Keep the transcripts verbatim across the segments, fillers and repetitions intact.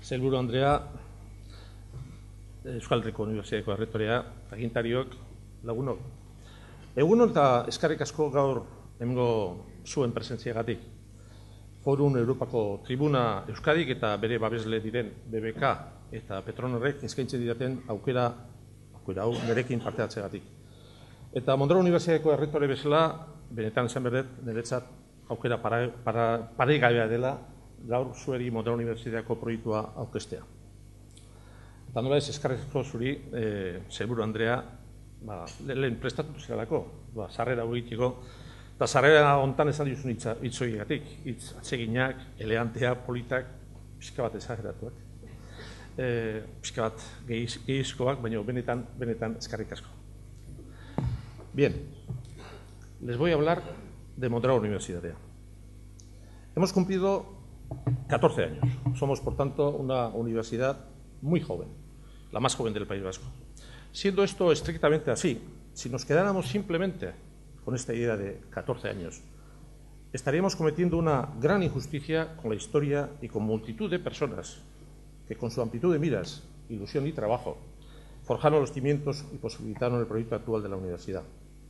Sailburu Andrea, Euskal Herriko Unibertsitateko errektorea, agintariok, lagunok. Egunon eta eskerrik asko gaur hemengo zuen presentziagatik. Forum Europako Tribuna Euskadik eta bere babesle diren B B K eta Petronorrek eskaintzen didaten aukera, aukera hau nerekin parte hartzeagatik. Eta Mondragon Unibertsitateko errektore bezala, benetan esan berdet, niretzat aukera paregabea dela gaur zueri Mondragon Unibertsitateko proiektua aurkeztea. Eta nola ez eskerrik asko zuri, Sailburu Andrea, lehen prestatu zeralako, sarrera hau egiteko, eta sarrera hontan esan duzun hitzoigatik, hitz atseginak, elegantea, politak, pixka bat esageratuak, pixka bat gehizkoak, baina benetan, benetan eskerrik asko. Bien, les voy a hablar de Mondragon Universitatea. Hemos cumplido catorce años. Somos, por tanto, una universidad muy joven, la más joven del País Vasco. Siendo esto estrictamente así, si nos quedáramos simplemente con esta idea de catorce años, estaríamos cometiendo una gran injusticia con la historia y con multitud de personas que, con su amplitud de miras, ilusión y trabajo, forjaron los cimientos y posibilitaron el proyecto actual de la universidad.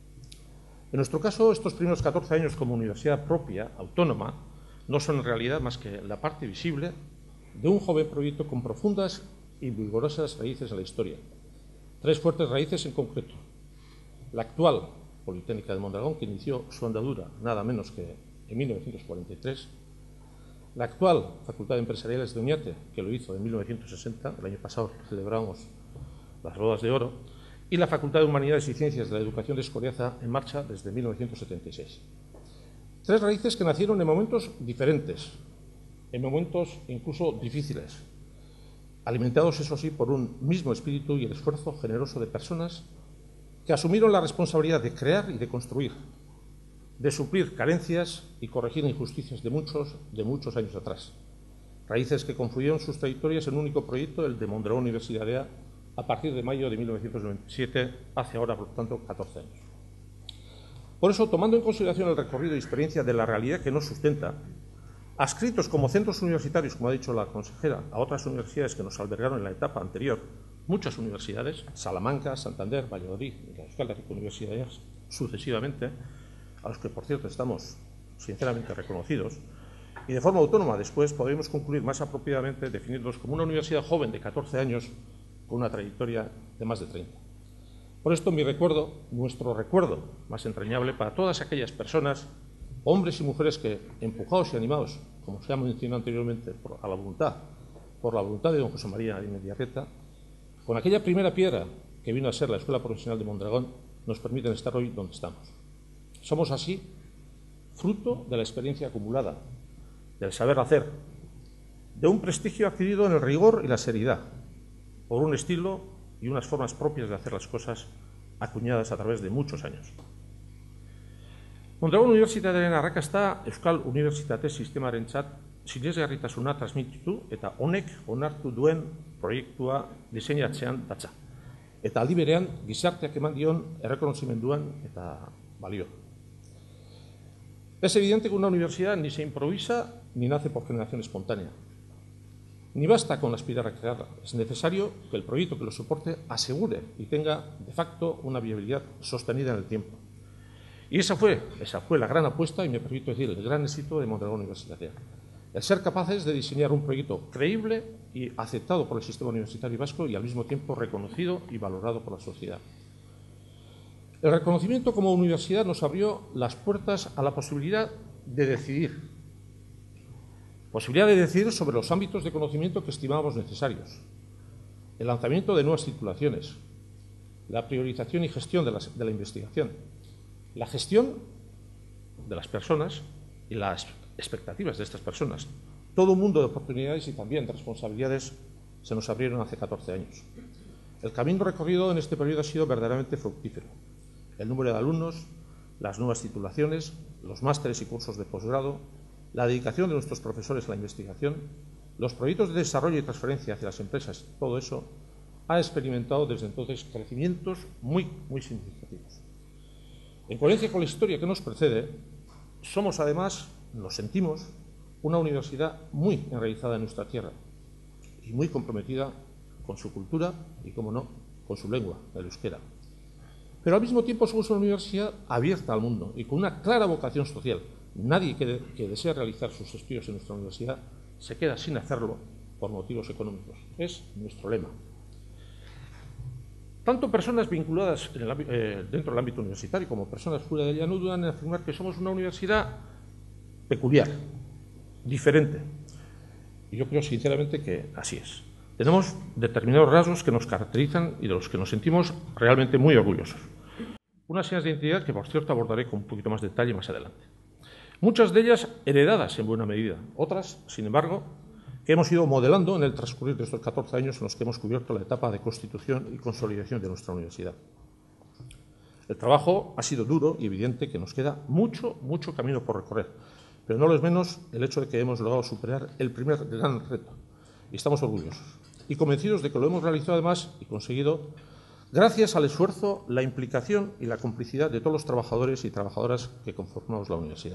En nuestro caso, estos primeros catorce años como universidad propia, autónoma, no son en realidad más que la parte visible de un joven proyecto con profundas y vigorosas raíces en la historia. Tres fuertes raíces en concreto. La actual Politécnica de Mondragón, que inició su andadura nada menos que en mil novecientos cuarenta y tres. La actual Facultad de Empresariales de Oñate, que lo hizo en mil novecientos sesenta, el año pasado celebramos las bodas de oro, y la Facultad de Humanidades y Ciencias de la Educación de Escoriaza, en marcha desde mil novecientos setenta y seis. Tres raíces que nacieron en momentos diferentes, en momentos incluso difíciles, alimentados, eso sí, por un mismo espíritu y el esfuerzo generoso de personas que asumieron la responsabilidad de crear y de construir, de suplir carencias y corregir injusticias de muchos, de muchos años atrás. Raíces que confluyeron sus trayectorias en un único proyecto, el de Mondragon Universitatea, a partir de mayo de mil novecientos noventa y siete, hace ahora, por lo tanto, catorce años. Por eso, tomando en consideración el recorrido y experiencia de la realidad que nos sustenta, adscritos como centros universitarios, como ha dicho la consejera, a otras universidades que nos albergaron en la etapa anterior, muchas universidades, Salamanca, Santander, Valladolid y la Euskal Herriko Universitatea, sucesivamente, a los que, por cierto, estamos sinceramente reconocidos, y de forma autónoma después podremos concluir más apropiadamente definirlos como una universidad joven de catorce años con una trayectoria de más de treinta. Por esto mi recuerdo, nuestro recuerdo más entrañable para todas aquellas personas, hombres y mujeres que, empujados y animados, como se ha mencionado anteriormente, por, a la voluntad, por la voluntad de don José María Imendiarrieta, con aquella primera piedra que vino a ser la Escuela Profesional de Mondragón, nos permiten estar hoy donde estamos. Somos así fruto de la experiencia acumulada, del saber hacer, de un prestigio adquirido en el rigor y la seriedad, por un estilo y unas formas propias de hacer las cosas acuñadas a través de muchos años. Mondragon Unibertsitatearen arrakasta Euskal Unibertsitate Sistemarentzat sinesgarritasuna transmititu eta honek onartu duen proiektua diseinatzean datza. Eta aldi berean gizarteak eman dion errekonozimenduan eta balio. Es evidente que una universidad ni se improvisa ni nace por generación espontánea. Ni basta con aspirar a crearla. Es necesario que el proyecto que lo soporte asegure y tenga de facto una viabilidad sostenida en el tiempo. Y esa fue, esa fue la gran apuesta, y me permito decir, el gran éxito de Mondragon Universitatea. El ser capaces de diseñar un proyecto creíble y aceptado por el sistema universitario vasco y al mismo tiempo reconocido y valorado por la sociedad. El reconocimiento como universidad nos abrió las puertas a la posibilidad de decidir. Posibilidad de decidir sobre los ámbitos de conocimiento que estimábamos necesarios. El lanzamiento de nuevas titulaciones. La priorización y gestión de la, de la investigación. La gestión de las personas y las expectativas de estas personas. Todo un mundo de oportunidades y también de responsabilidades se nos abrieron hace catorce años. El camino recorrido en este periodo ha sido verdaderamente fructífero. El número de alumnos, las nuevas titulaciones, los másteres y cursos de posgrado, la dedicación de nuestros profesores a la investigación, los proyectos de desarrollo y transferencia hacia las empresas, todo eso ha experimentado desde entonces crecimientos muy, muy significativos. En coherencia con la historia que nos precede, somos además, nos sentimos, una universidad muy enraizada en nuestra tierra. y muy comprometida con su cultura y, como no, con su lengua, el euskera. Pero al mismo tiempo somos una universidad abierta al mundo y con una clara vocación social. Nadie que, de, que desea realizar sus estudios en nuestra universidad se queda sin hacerlo por motivos económicos. Es nuestro lema. Tanto personas vinculadas en el, eh, dentro del ámbito universitario como personas fuera de ella no dudan en afirmar que somos una universidad peculiar, diferente. Y yo creo sinceramente que así es. Tenemos determinados rasgos que nos caracterizan y de los que nos sentimos realmente muy orgullosos. Unas señas de identidad que, por cierto, abordaré con un poquito más de detalle más adelante. Muchas de ellas heredadas en buena medida, otras, sin embargo, que hemos ido modelando en el transcurrir de estos catorce años en los que hemos cubierto la etapa de constitución y consolidación de nuestra universidad. El trabajo ha sido duro y evidente que nos queda mucho, mucho camino por recorrer, pero no lo es menos el hecho de que hemos logrado superar el primer gran reto. Y estamos orgullosos y convencidos de que lo hemos realizado además y conseguido gracias al esfuerzo, la implicación y la complicidad de todos los trabajadores y trabajadoras que conformamos la universidad.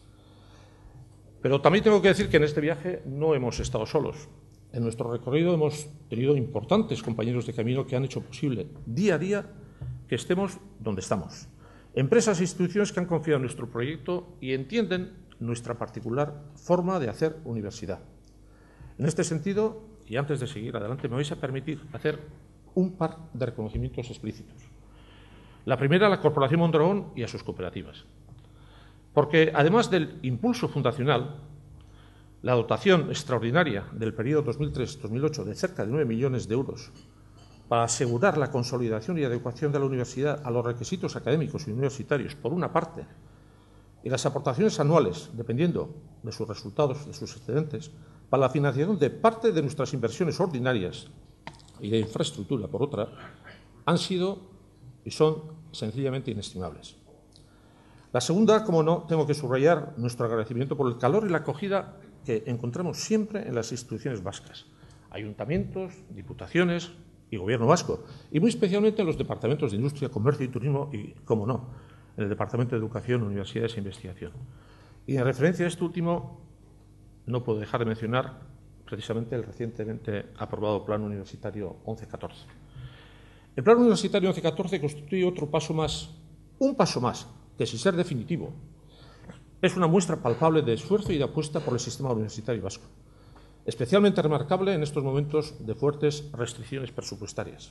Pero también tengo que decir que en este viaje no hemos estado solos. En nuestro recorrido hemos tenido importantes compañeros de camino que han hecho posible día a día que estemos donde estamos. Empresas e instituciones que han confiado en nuestro proyecto y entienden nuestra particular forma de hacer universidad. En este sentido, y antes de seguir adelante, me vais a permitir hacer un par de reconocimientos explícitos. La primera a la Corporación Mondragón y a sus cooperativas. Porque, además del impulso fundacional, la dotación extraordinaria del periodo dos mil tres dos mil ocho de cerca de nueve millones de euros para asegurar la consolidación y adecuación de la universidad a los requisitos académicos y universitarios, por una parte, y las aportaciones anuales, dependiendo de sus resultados, de sus excedentes, para la financiación de parte de nuestras inversiones ordinarias y de infraestructura, por otra, han sido y son sencillamente inestimables. La segunda, como no, tengo que subrayar nuestro agradecimiento por el calor y la acogida que encontramos siempre en las instituciones vascas, ayuntamientos, diputaciones y Gobierno vasco, y muy especialmente en los departamentos de Industria, Comercio y Turismo y, como no, en el Departamento de Educación, Universidades e Investigación. Y en referencia a este último, no puedo dejar de mencionar precisamente el recientemente aprobado Plan Universitario once catorce. El Plan Universitario once catorce constituye otro paso más, un paso más, que sin ser definitivo, es una muestra palpable de esfuerzo y de apuesta por el sistema universitario vasco, especialmente remarcable en estos momentos de fuertes restricciones presupuestarias.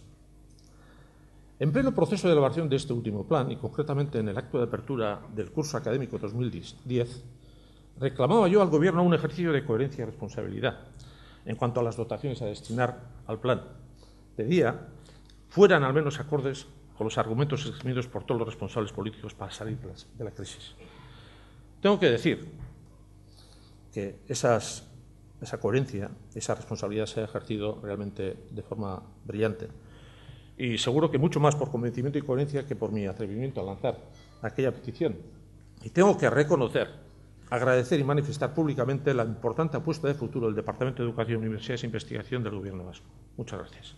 En pleno proceso de elaboración de este último plan, y concretamente en el acto de apertura del curso académico dos mil diez, reclamaba yo al Gobierno un ejercicio de coherencia y responsabilidad en cuanto a las dotaciones a destinar al plan. Pedía fueran al menos acordes con los argumentos exprimidos por todos los responsables políticos para salir de la crisis. Tengo que decir que esas, esa coherencia, esa responsabilidad se ha ejercido realmente de forma brillante. Y seguro que mucho más por convencimiento y coherencia que por mi atrevimiento a lanzar aquella petición. Y tengo que reconocer, agradecer y manifestar públicamente la importante apuesta de futuro del Departamento de Educación, Universidades e Investigación del Gobierno vasco. Muchas gracias.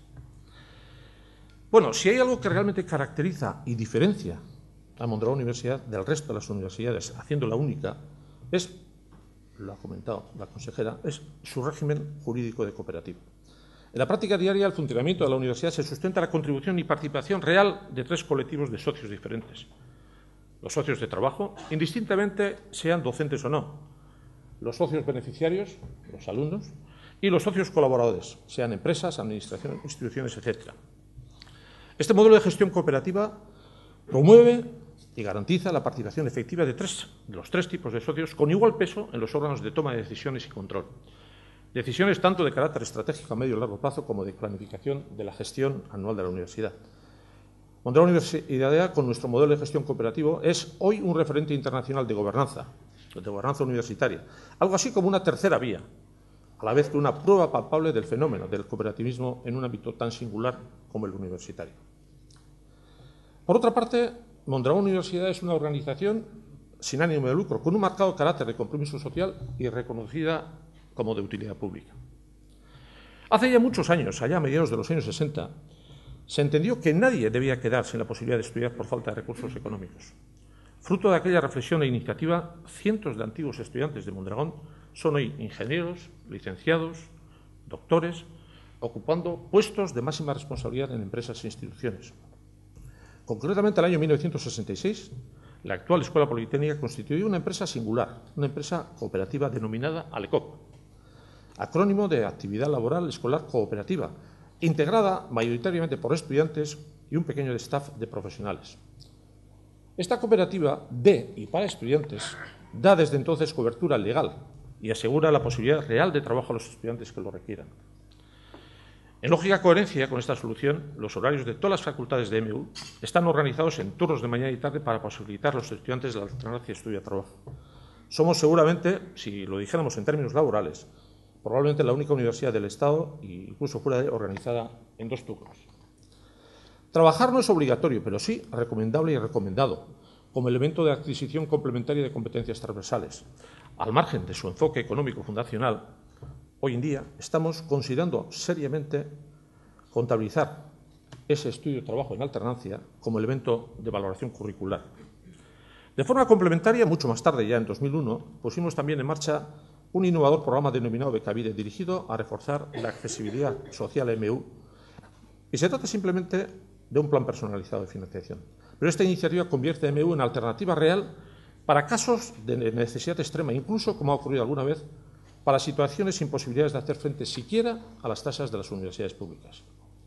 Bueno, si hay algo que realmente caracteriza y diferencia a Mondragón Universidad del resto de las universidades, haciéndola única, es, lo ha comentado la consejera, es su régimen jurídico de cooperativa. En la práctica diaria, el funcionamiento de la universidad se sustenta en la contribución y participación real de tres colectivos de socios diferentes. Los socios de trabajo, indistintamente sean docentes o no, los socios beneficiarios, los alumnos, y los socios colaboradores, sean empresas, administraciones, instituciones, etcétera. Este modelo de gestión cooperativa promueve y garantiza la participación efectiva de, tres, de los tres tipos de socios con igual peso en los órganos de toma de decisiones y control. Decisiones tanto de carácter estratégico a medio y largo plazo como de planificación de la gestión anual de la universidad. Mondragón Universidad, con nuestro modelo de gestión cooperativo, es hoy un referente internacional de gobernanza, de gobernanza universitaria, algo así como una tercera vía, a la vez que una prueba palpable del fenómeno del cooperativismo en un ámbito tan singular como el universitario. Por otra parte, Mondragón Universidad es una organización sin ánimo de lucro, con un marcado carácter de compromiso social y reconocida como de utilidad pública. Hace ya muchos años, allá a mediados de los años sesenta, se entendió que nadie debía quedar sin la posibilidad de estudiar por falta de recursos económicos. Fruto de aquella reflexión e iniciativa, cientos de antiguos estudiantes de Mondragón son hoy ingenieros, licenciados, doctores, ocupando puestos de máxima responsabilidad en empresas e instituciones. Concretamente, en el año mil novecientos sesenta y seis, la actual Escuela Politécnica constituyó una empresa singular, una empresa cooperativa denominada ALECOP, acrónimo de Actividad Laboral Escolar Cooperativa, integrada mayoritariamente por estudiantes y un pequeño staff de profesionales. Esta cooperativa de y para estudiantes da desde entonces cobertura legal y asegura la posibilidad real de trabajo a los estudiantes que lo requieran. En lógica coherencia con esta solución, los horarios de todas las facultades de M U están organizados en turnos de mañana y tarde para posibilitar a los estudiantes la alternancia estudio-trabajo. Somos seguramente, si lo dijéramos en términos laborales, probablemente la única universidad del Estado, e incluso fuera de organizada en dos turnos. Trabajar no es obligatorio, pero sí recomendable y recomendado, como elemento de adquisición complementaria de competencias transversales. Al margen de su enfoque económico fundacional, hoy en día estamos considerando seriamente contabilizar ese estudio-trabajo en alternancia como elemento de valoración curricular. De forma complementaria, mucho más tarde, ya en dos mil uno, pusimos también en marcha un innovador programa denominado Becavide, dirigido a reforzar la accesibilidad social a M U. Y se trata simplemente de un plan personalizado de financiación. Pero esta iniciativa convierte a M U en alternativa real para casos de necesidad extrema, incluso, como ha ocurrido alguna vez, para situaciones sin posibilidades de hacer frente siquiera a las tasas de las universidades públicas.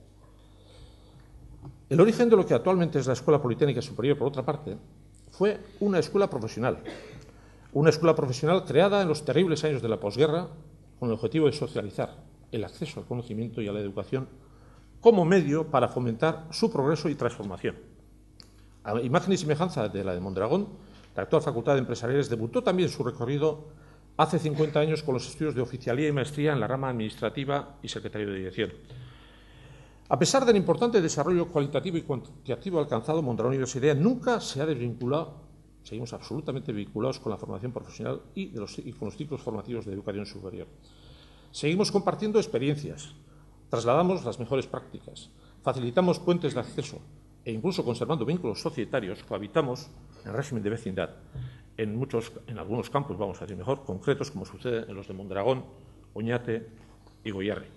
El origen de lo que actualmente es la Escuela Politécnica Superior, por otra parte, fue una escuela profesional. Una escuela profesional creada en los terribles años de la posguerra con el objetivo de socializar el acceso al conocimiento y a la educación como medio para fomentar su progreso y transformación. A imagen y semejanza de la de Mondragón, la actual Facultad de Empresariales debutó también su recorrido hace cincuenta años con los estudios de oficialía y maestría en la rama administrativa y secretario de dirección. A pesar del importante desarrollo cualitativo y cuantitativo alcanzado, Mondragón Universidad nunca se ha desvinculado, seguimos absolutamente vinculados con la formación profesional y, de los, y con los ciclos formativos de educación superior. Seguimos compartiendo experiencias, trasladamos las mejores prácticas, facilitamos puentes de acceso e incluso conservando vínculos societarios, cohabitamos en régimen de vecindad en, muchos, en algunos campus, vamos a decir mejor, concretos, como sucede en los de Mondragón, Oñate y Goierri.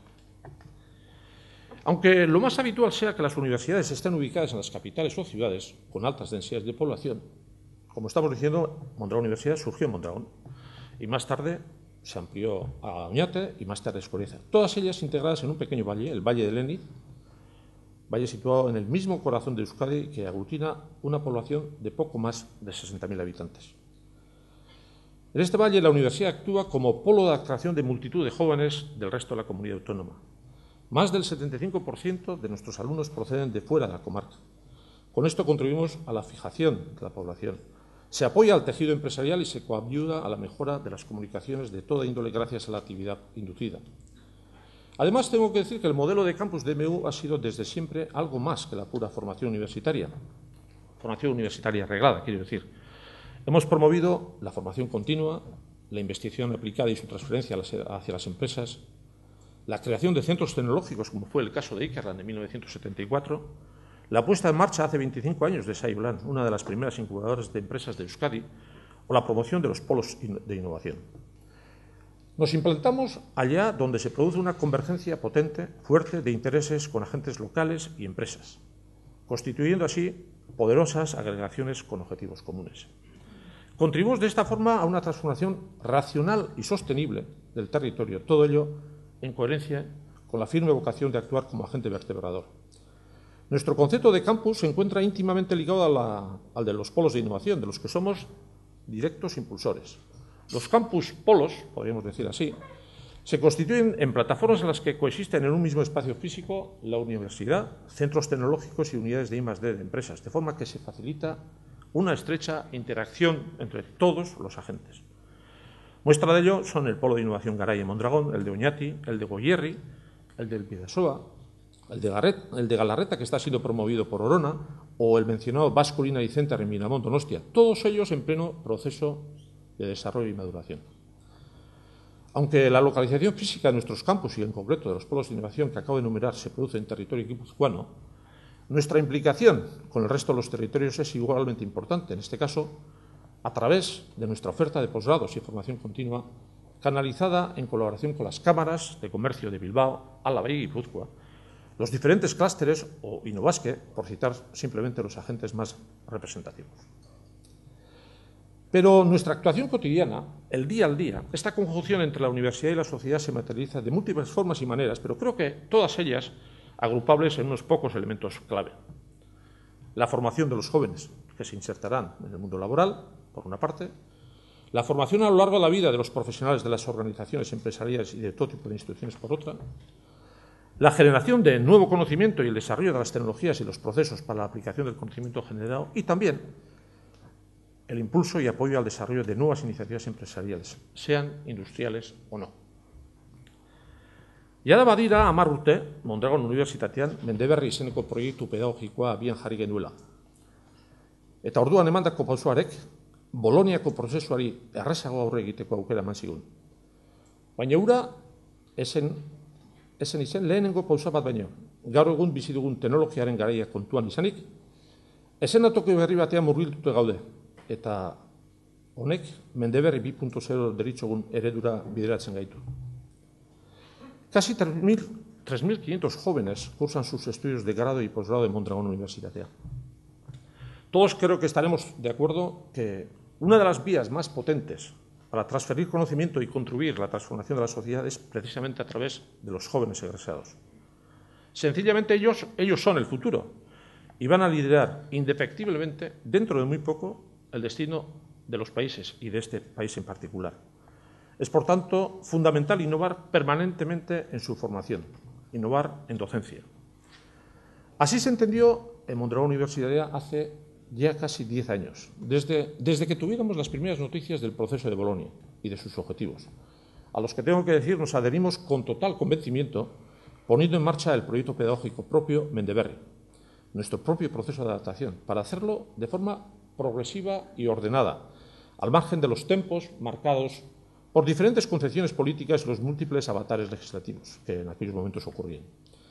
Aunque lo más habitual sea que las universidades estén ubicadas en las capitales o ciudades con altas densidades de población, como estamos diciendo, Mondragón Universidad surgió en Mondragón y más tarde se amplió a Oñate y más tarde a Escoriaza. Todas ellas integradas en un pequeño valle, el Valle de Leniz, valle situado en el mismo corazón de Euskadi, que aglutina una población de poco más de sesenta mil habitantes. En este valle la universidad actúa como polo de atracción de multitud de jóvenes del resto de la comunidad autónoma. Más del setenta y cinco por ciento de nuestros alumnos proceden de fuera de la comarca. Con esto contribuimos a la fijación de la población. Se apoya al tejido empresarial y se coayuda a la mejora de las comunicaciones de toda índole gracias a la actividad inducida. Además, tengo que decir que el modelo de campus de M U ha sido desde siempre algo más que la pura formación universitaria. Formación universitaria reglada, quiero decir. Hemos promovido la formación continua, la investigación aplicada y su transferencia hacia las empresas, la creación de centros tecnológicos, como fue el caso de Ikerland de mil novecientos setenta y cuatro, la puesta en marcha hace veinticinco años de Saiblan, una de las primeras incubadoras de empresas de Euskadi, o la promoción de los polos de innovación. Nos implantamos allá donde se produce una convergencia potente, fuerte, de intereses con agentes locales y empresas, constituyendo así poderosas agregaciones con objetivos comunes. Contribuimos de esta forma a una transformación racional y sostenible del territorio, todo ello en coherencia con la firme vocación de actuar como agente vertebrador. Nuestro concepto de campus se encuentra íntimamente ligado a la, al de los polos de innovación, de los que somos directos impulsores. Los campus polos, podríamos decir así, se constituyen en plataformas en las que coexisten en un mismo espacio físico la universidad, centros tecnológicos y unidades de I más D de empresas, de forma que se facilita una estrecha interacción entre todos los agentes. Muestra de ello son el Polo de Innovación Garay en Mondragón, el de Oñati, el de Goierri, el del Bidasoa, el de, Garret, el de Galarreta, que está siendo promovido por Orona, o el mencionado Basque Culinary Center en Miramont, Donostia, todos ellos en pleno proceso de desarrollo y maduración. Aunque la localización física de nuestros campus y en concreto de los polos de innovación que acabo de enumerar se produce en territorio guipuzcoano, nuestra implicación con el resto de los territorios es igualmente importante, en este caso a través de nuestra oferta de posgrados y formación continua canalizada en colaboración con las cámaras de comercio de Bilbao, Álava y Guipúzcoa, los diferentes clústeres o Innobasque, por citar simplemente los agentes más representativos. Pero nuestra actuación cotidiana, el día al día, esta conjunción entre la universidad y la sociedad se materializa de múltiples formas y maneras, pero creo que todas ellas agrupables en unos pocos elementos clave. La formación de los jóvenes que se insertarán en el mundo laboral, por una parte, la formación a lo largo de la vida de los profesionales de las organizaciones empresariales y de todo tipo de instituciones, por otra, la generación de nuevo conocimiento y el desarrollo de las tecnologías y los procesos para la aplicación del conocimiento generado y también el impulso y apoyo al desarrollo de nuevas iniciativas empresariales, sean industriales o no. Jada badira hamar urte, Mondragon Unibertsitatean Mendeberri izeneko proiektu pedagogikoa abian jarri genuela. Eta orduan emandako pausoarek, Boloniako prozesuari errazago aurre egiteko aukera eman zigun. Baina hura, esen, esen izen lehenengo pausa bat baino, gaur egun bizi dugun teknologiaren garaia kontuan izanik, esenatoki berri batean murgiltute gaude, eta honek Mendeberri bi puntu zero deritzogun eredura bideratzen gaitu. Casi tres mil quinientos jóvenes cursan sus estudios de grado y posgrado en Mondragon Universitatea. Todos creo que estaremos de acuerdo que una de las vías más potentes para transferir conocimiento y contribuir a la transformación de la sociedad es precisamente a través de los jóvenes egresados. Sencillamente ellos, ellos son el futuro y van a liderar indefectiblemente, dentro de muy poco, el destino de los países y de este país en particular. Es, por tanto, fundamental innovar permanentemente en su formación, innovar en docencia. Así se entendió en Mondragon Universitatea hace ya casi diez años, desde, desde que tuviéramos las primeras noticias del proceso de Bolonia y de sus objetivos, a los que tengo que decir nos adherimos con total convencimiento, poniendo en marcha el proyecto pedagógico propio Mendeberri, nuestro propio proceso de adaptación, para hacerlo de forma progresiva y ordenada, al margen de los tempos marcados por diferentes concepciones políticas y los múltiples avatares legislativos que en aquellos momentos ocurrían.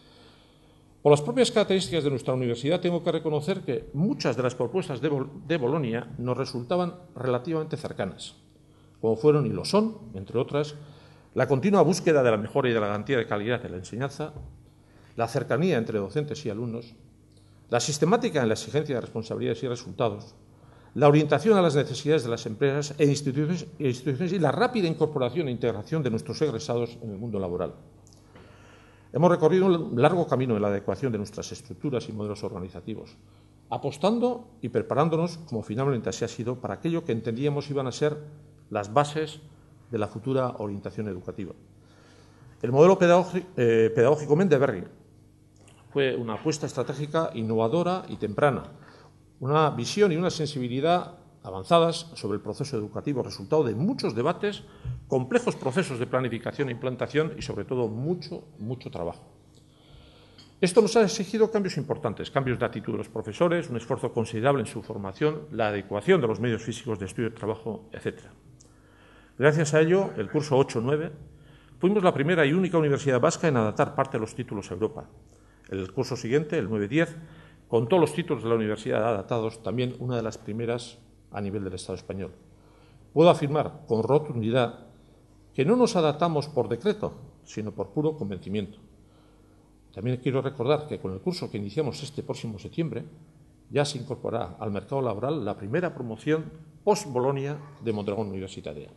Por las propias características de nuestra universidad, tengo que reconocer que muchas de las propuestas de, Bol de Bolonia nos resultaban relativamente cercanas, como fueron y lo son, entre otras, la continua búsqueda de la mejora y de la garantía de calidad de la enseñanza, la cercanía entre docentes y alumnos, la sistemática en la exigencia de responsabilidades y resultados, la orientación a las necesidades de las empresas e instituciones, e instituciones y la rápida incorporación e integración de nuestros egresados en el mundo laboral. Hemos recorrido un largo camino en la adecuación de nuestras estructuras y modelos organizativos, apostando y preparándonos, como finalmente así ha sido, para aquello que entendíamos iban a ser las bases de la futura orientación educativa. El modelo pedagógico, eh, pedagógico Mendeberri fue una apuesta estratégica innovadora y temprana, una visión y una sensibilidad avanzadas sobre el proceso educativo, resultado de muchos debates, complejos procesos de planificación e implantación y, sobre todo, mucho, mucho trabajo. Esto nos ha exigido cambios importantes, cambios de actitud de los profesores, un esfuerzo considerable en su formación, la adecuación de los medios físicos de estudio y trabajo, etcétera. Gracias a ello, el curso ocho nueve, fuimos la primera y única universidad vasca en adaptar parte de los títulos a Europa. El curso siguiente, el nueve diez, con todos los títulos de la universidad adaptados, también una de las primeras a nivel del Estado español. Puedo afirmar con rotundidad que no nos adaptamos por decreto, sino por puro convencimiento. También quiero recordar que con el curso que iniciamos este próximo septiembre ya se incorporará al mercado laboral la primera promoción post-Bolonia de Mondragon Universitatea.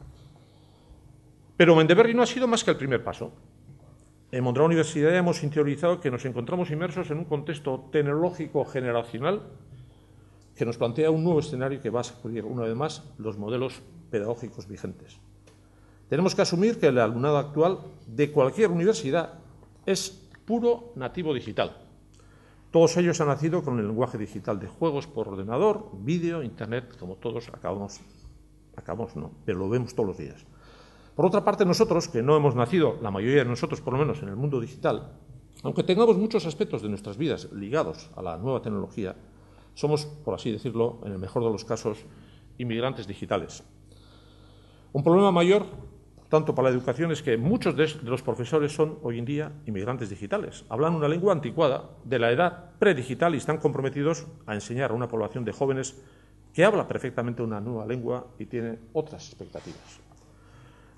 Pero Mendeberri no ha sido más que el primer paso. En Mondragon Universitatea hemos interiorizado que nos encontramos inmersos en un contexto tecnológico generacional que nos plantea un nuevo escenario que va a sacudir una vez más los modelos pedagógicos vigentes. Tenemos que asumir que el alumnado actual de cualquier universidad es puro nativo digital. Todos ellos han nacido con el lenguaje digital de juegos por ordenador, vídeo, internet, como todos acabamos, acabamos no, pero lo vemos todos los días. Por otra parte, nosotros, que no hemos nacido, la mayoría de nosotros por lo menos, en el mundo digital, aunque tengamos muchos aspectos de nuestras vidas ligados a la nueva tecnología, somos, por así decirlo, en el mejor de los casos, inmigrantes digitales. Un problema mayor, por tanto, para la educación es que muchos de los profesores son hoy en día inmigrantes digitales. Hablan una lengua anticuada de la edad predigital y están comprometidos a enseñar a una población de jóvenes que habla perfectamente una nueva lengua y tiene otras expectativas.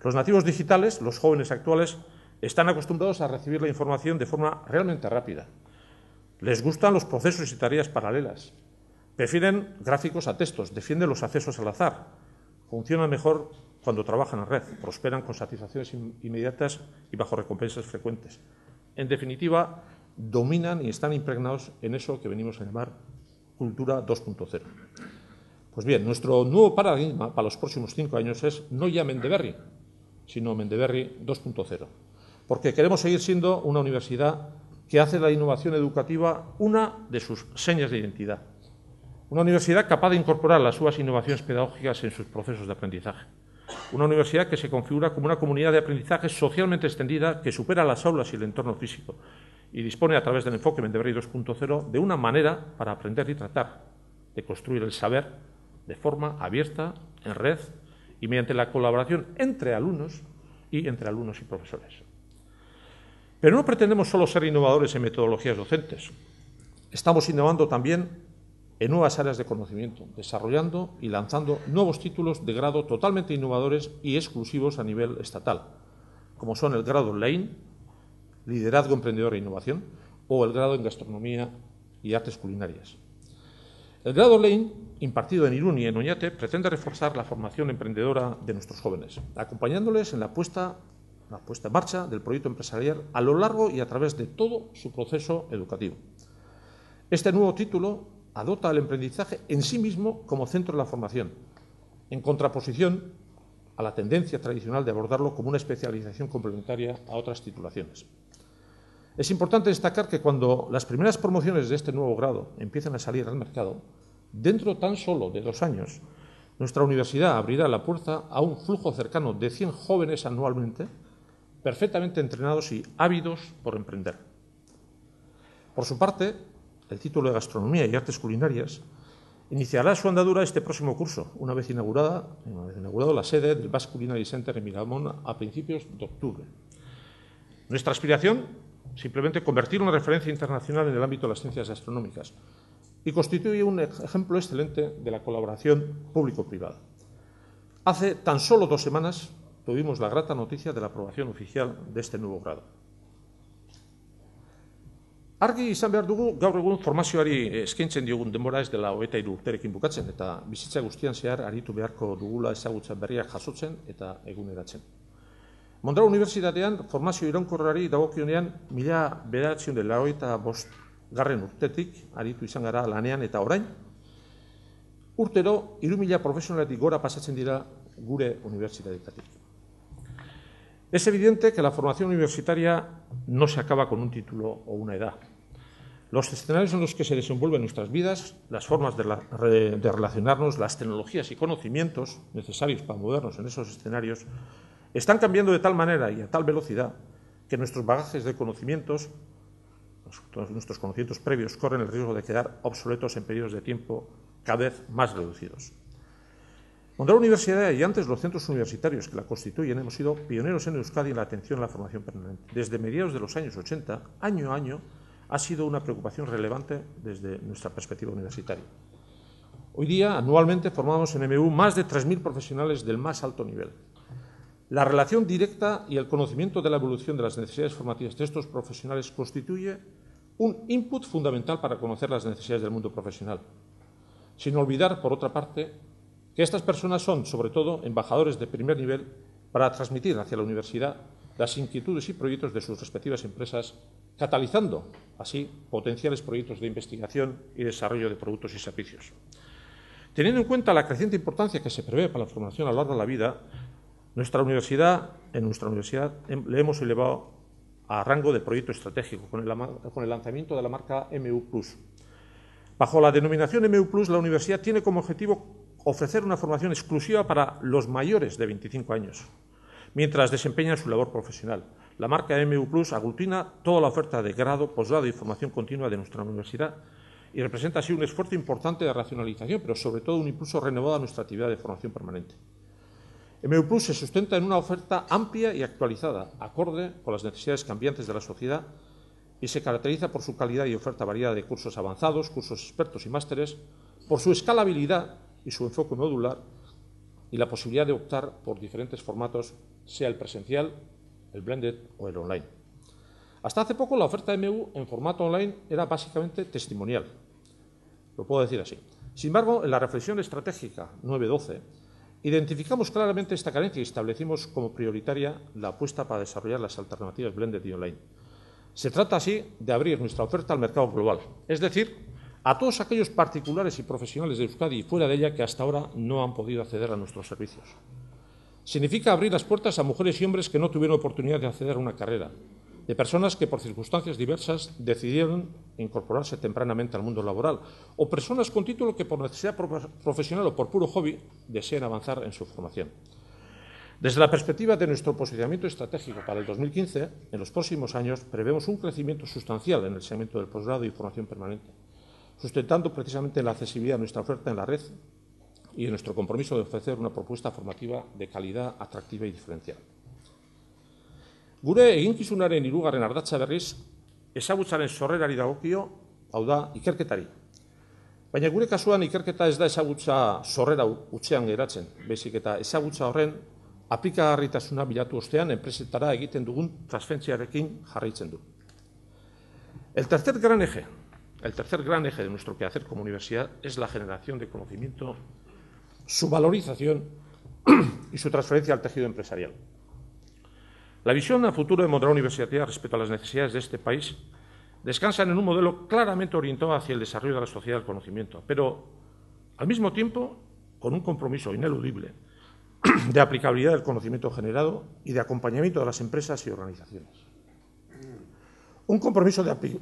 Los nativos digitales, los jóvenes actuales, están acostumbrados a recibir la información de forma realmente rápida. Les gustan los procesos y tareas paralelas. Prefieren gráficos a textos, defienden los accesos al azar. Funcionan mejor cuando trabajan en red, prosperan con satisfacciones inmediatas y bajo recompensas frecuentes. En definitiva, dominan y están impregnados en eso que venimos a llamar cultura dos punto cero. Pues bien, nuestro nuevo paradigma para los próximos cinco años es no ya Mendeberri, sino Mendeberri dos punto cero, porque queremos seguir siendo una universidad que hace la innovación educativa una de sus señas de identidad. Una universidad capaz de incorporar las nuevas innovaciones pedagógicas en sus procesos de aprendizaje. Una universidad que se configura como una comunidad de aprendizaje socialmente extendida que supera las aulas y el entorno físico y dispone a través del enfoque Mendeberri dos punto cero de una manera para aprender y tratar, de construir el saber de forma abierta, en red y mediante la colaboración entre alumnos y entre alumnos y profesores. Pero no pretendemos solo ser innovadores en metodologías docentes. Estamos innovando también en nuevas áreas de conocimiento, desarrollando y lanzando nuevos títulos de grado totalmente innovadores y exclusivos a nivel estatal, como son el grado Lane, Liderazgo Emprendedor e Innovación, o el grado en Gastronomía y Artes Culinarias. El grado Lane, impartido en Irún y en Oñate, pretende reforzar la formación emprendedora de nuestros jóvenes, acompañándoles en la puesta, la puesta en marcha del proyecto empresarial a lo largo y a través de todo su proceso educativo. Este nuevo título adopta el aprendizaje en sí mismo como centro de la formación, en contraposición a la tendencia tradicional de abordarlo como una especialización complementaria a otras titulaciones. Es importante destacar que cuando las primeras promociones de este nuevo grado empiecen a salir al mercado, dentro tan solo de dos años, nuestra universidad abrirá la puerta a un flujo cercano de cien jóvenes anualmente, perfectamente entrenados y ávidos por emprender. Por su parte, el título de Gastronomía y Artes Culinarias iniciará su andadura este próximo curso, una vez inaugurada, una vez inaugurado la sede del Basque Culinary Center en Miramón a principios de octubre. Nuestra aspiración, simplemente convertir una referencia internacional en el ámbito de las ciencias gastronómicas, y constituye un ejemplo excelente de la colaboración público-privada. Hace tan solo dos semanas tuvimos la grata noticia de la aprobación oficial de este nuevo grado. Argi izan behar dugu gaur egun formazioari eskaintzen diogun denbora ez dela hogeita hiru urterekin bukatzen eta bizitza guztian zehar aritu beharko dugula ezagutza berriak jasotzen eta eguneratzen. Mondragon Unibertsitatean formazio iraunkorrari dagokionean mila bederatziehun eta laurogeita bost garren urtetik aritu izan gara lanean eta orain urtero hiru mila profesionaletik gora pasatzen dira gure unibertsitateetatik. Es evidente que la formación universitaria no se acaba con un título o una edad. Los escenarios en los que se desenvuelven nuestras vidas, las formas de, la, de relacionarnos, las tecnologías y conocimientos necesarios para movernos en esos escenarios, están cambiando de tal manera y a tal velocidad que nuestros bagajes de conocimientos, nuestros conocimientos previos, corren el riesgo de quedar obsoletos en periodos de tiempo cada vez más reducidos. Mondragon Universidad y antes los centros universitarios que la constituyen hemos sido pioneros en Euskadi en la atención a la formación permanente. Desde mediados de los años ochenta, año a año, ha sido una preocupación relevante desde nuestra perspectiva universitaria. Hoy día, anualmente, formamos en M U más de tres mil profesionales del más alto nivel. La relación directa y el conocimiento de la evolución de las necesidades formativas de estos profesionales constituye un input fundamental para conocer las necesidades del mundo profesional. Sin olvidar, por otra parte, que estas personas son, sobre todo, embajadores de primer nivel para transmitir hacia la universidad las inquietudes y proyectos de sus respectivas empresas, catalizando así potenciales proyectos de investigación y desarrollo de productos y servicios. Teniendo en cuenta la creciente importancia que se prevé para la formación a lo largo de la vida, nuestra universidad, en nuestra universidad le hemos elevado a rango de proyecto estratégico con el, con el lanzamiento de la marca M U plus. Bajo la denominación M U plus, la universidad tiene como objetivo ofrecer una formación exclusiva para los mayores de veinticinco años, mientras desempeñan su labor profesional. La marca M U plus aglutina toda la oferta de grado, posgrado y formación continua de nuestra universidad y representa así un esfuerzo importante de racionalización, pero sobre todo un impulso renovado a nuestra actividad de formación permanente. M U plus se sustenta en una oferta amplia y actualizada, acorde con las necesidades cambiantes de la sociedad, y se caracteriza por su calidad y oferta variada de cursos avanzados, cursos expertos y másteres, por su escalabilidad y su enfoque modular, y la posibilidad de optar por diferentes formatos, sea el presencial, el blended o el online. Hasta hace poco la oferta de M U en formato online era básicamente testimonial, lo puedo decir así. Sin embargo, en la reflexión estratégica nueve doce, identificamos claramente esta carencia y establecimos como prioritaria la apuesta para desarrollar las alternativas blended y online. Se trata así de abrir nuestra oferta al mercado global, es decir, a todos aquellos particulares y profesionales de Euskadi y fuera de ella que hasta ahora no han podido acceder a nuestros servicios. Significa abrir las puertas a mujeres y hombres que no tuvieron oportunidad de acceder a una carrera, de personas que por circunstancias diversas decidieron incorporarse tempranamente al mundo laboral, o personas con título que por necesidad profesional o por puro hobby desean avanzar en su formación. Desde la perspectiva de nuestro posicionamiento estratégico para el dos mil quince, en los próximos años prevemos un crecimiento sustancial en el segmento del posgrado y formación permanente, sustentando precisamente la accesibilidad de nuestra oferta en la red y en nuestro compromiso de ofrecer una propuesta formativa de calidad, atractiva y diferencial. Gure eginkizunaren hirugarren ardatza berriz, ezagutzaren sorrerari dagokio, hau da, ikerketari. Baina gure kasuan ikerketa ez da ezagutza sorrera utzean geratzen, baizik eta ezagutza horren aplikagarritasuna bilatu ostean enpresetara egiten dugun transferentziarekin jarraitzen du. El tercer gran eje, el tercer gran eje de nuestro quehacer como universidad es la generación de conocimiento, su valorización y su transferencia al tejido empresarial. La visión a futuro de Mondragón Universitatea respecto a las necesidades de este país descansan en un modelo claramente orientado hacia el desarrollo de la sociedad del conocimiento, pero al mismo tiempo con un compromiso ineludible de aplicabilidad del conocimiento generado y de acompañamiento de las empresas y organizaciones. Un compromiso de, apli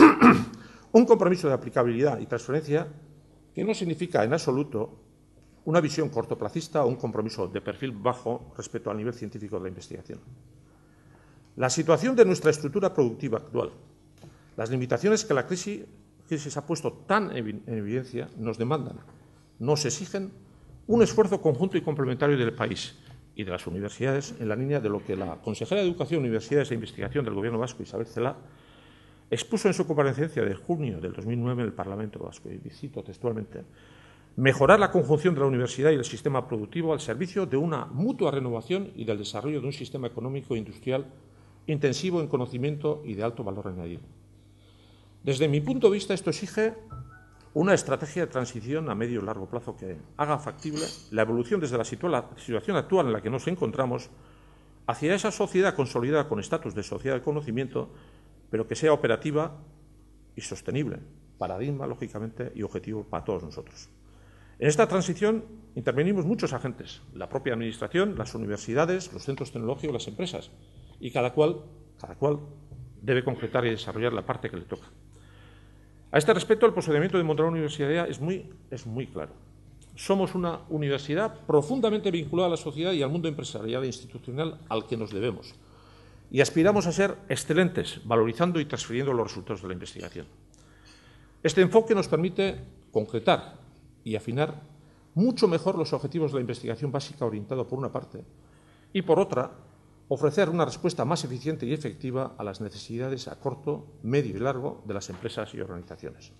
un compromiso de aplicabilidad y transferencia que no significa en absoluto una visión cortoplacista o un compromiso de perfil bajo respecto al nivel científico de la investigación. La situación de nuestra estructura productiva actual, las limitaciones que la crisis, crisis ha puesto tan en evidencia, nos demandan, nos exigen un esfuerzo conjunto y complementario del país y de las universidades en la línea de lo que la consejera de Educación, Universidades e Investigación del Gobierno vasco, Isabel Celaá, expuso en su comparecencia de junio del dos mil nueve en el Parlamento vasco, y cito textualmente: mejorar la conjunción de la universidad y el sistema productivo al servicio de una mutua renovación y del desarrollo de un sistema económico e industrial intensivo en conocimiento y de alto valor añadido. Desde mi punto de vista, esto exige una estrategia de transición a medio y largo plazo que haga factible la evolución desde la situación actual en la que nos encontramos hacia esa sociedad consolidada con estatus de sociedad del conocimiento, pero que sea operativa y sostenible, paradigma, lógicamente, y objetivo para todos nosotros. En esta transición intervenimos muchos agentes, la propia Administración, las universidades, los centros tecnológicos, las empresas, y cada cual, cada cual debe concretar y desarrollar la parte que le toca. A este respecto, el posicionamiento de Mondragón Universitatea es muy, es muy claro. Somos una universidad profundamente vinculada a la sociedad y al mundo empresarial e institucional al que nos debemos, y aspiramos a ser excelentes, valorizando y transfiriendo los resultados de la investigación. Este enfoque nos permite concretar y afinar mucho mejor los objetivos de la investigación básica orientado por una parte y por otra, ofrecer una respuesta más eficiente y efectiva a las necesidades a corto, medio y largo de las empresas y organizaciones.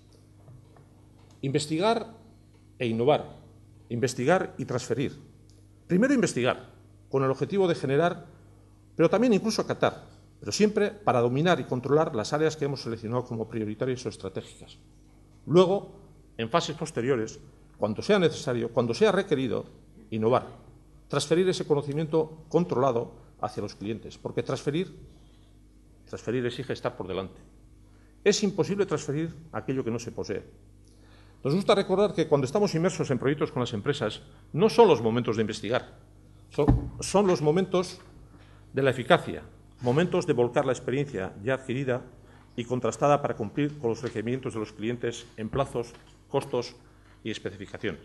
Investigar e innovar, investigar y transferir. Primero investigar, con el objetivo de generar, pero también incluso acatar, pero siempre para dominar y controlar las áreas que hemos seleccionado como prioritarias o estratégicas. Luego, en fases posteriores, cuando sea necesario, cuando sea requerido, innovar, transferir ese conocimiento controlado hacia los clientes, porque transferir, transferir exige estar por delante. Es imposible transferir aquello que no se posee. Nos gusta recordar que cuando estamos inmersos en proyectos con las empresas, no son los momentos de investigar, son, son los momentos de la eficacia, momentos de volcar la experiencia ya adquirida y contrastada para cumplir con los requerimientos de los clientes en plazos, costos y especificaciones.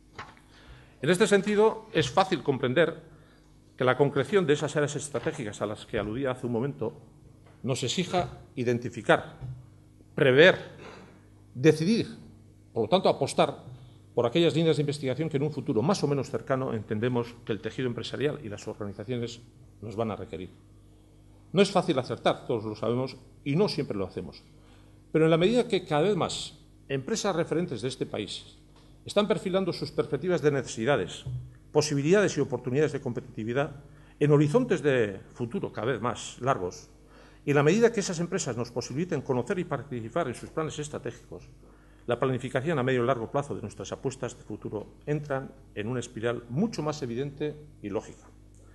En este sentido, es fácil comprender que la concreción de esas áreas estratégicas a las que aludía hace un momento nos exija identificar, prever, decidir, por lo tanto apostar por aquellas líneas de investigación que en un futuro más o menos cercano entendemos que el tejido empresarial y las organizaciones nos van a requerir. No es fácil acertar, todos lo sabemos, y no siempre lo hacemos. Pero en la medida que cada vez más empresas referentes de este país están perfilando sus perspectivas de necesidades, posibilidades y oportunidades de competitividad en horizontes de futuro cada vez más largos, y en la medida que esas empresas nos posibiliten conocer y participar en sus planes estratégicos, la planificación a medio y largo plazo de nuestras apuestas de futuro entran en una espiral mucho más evidente y lógica.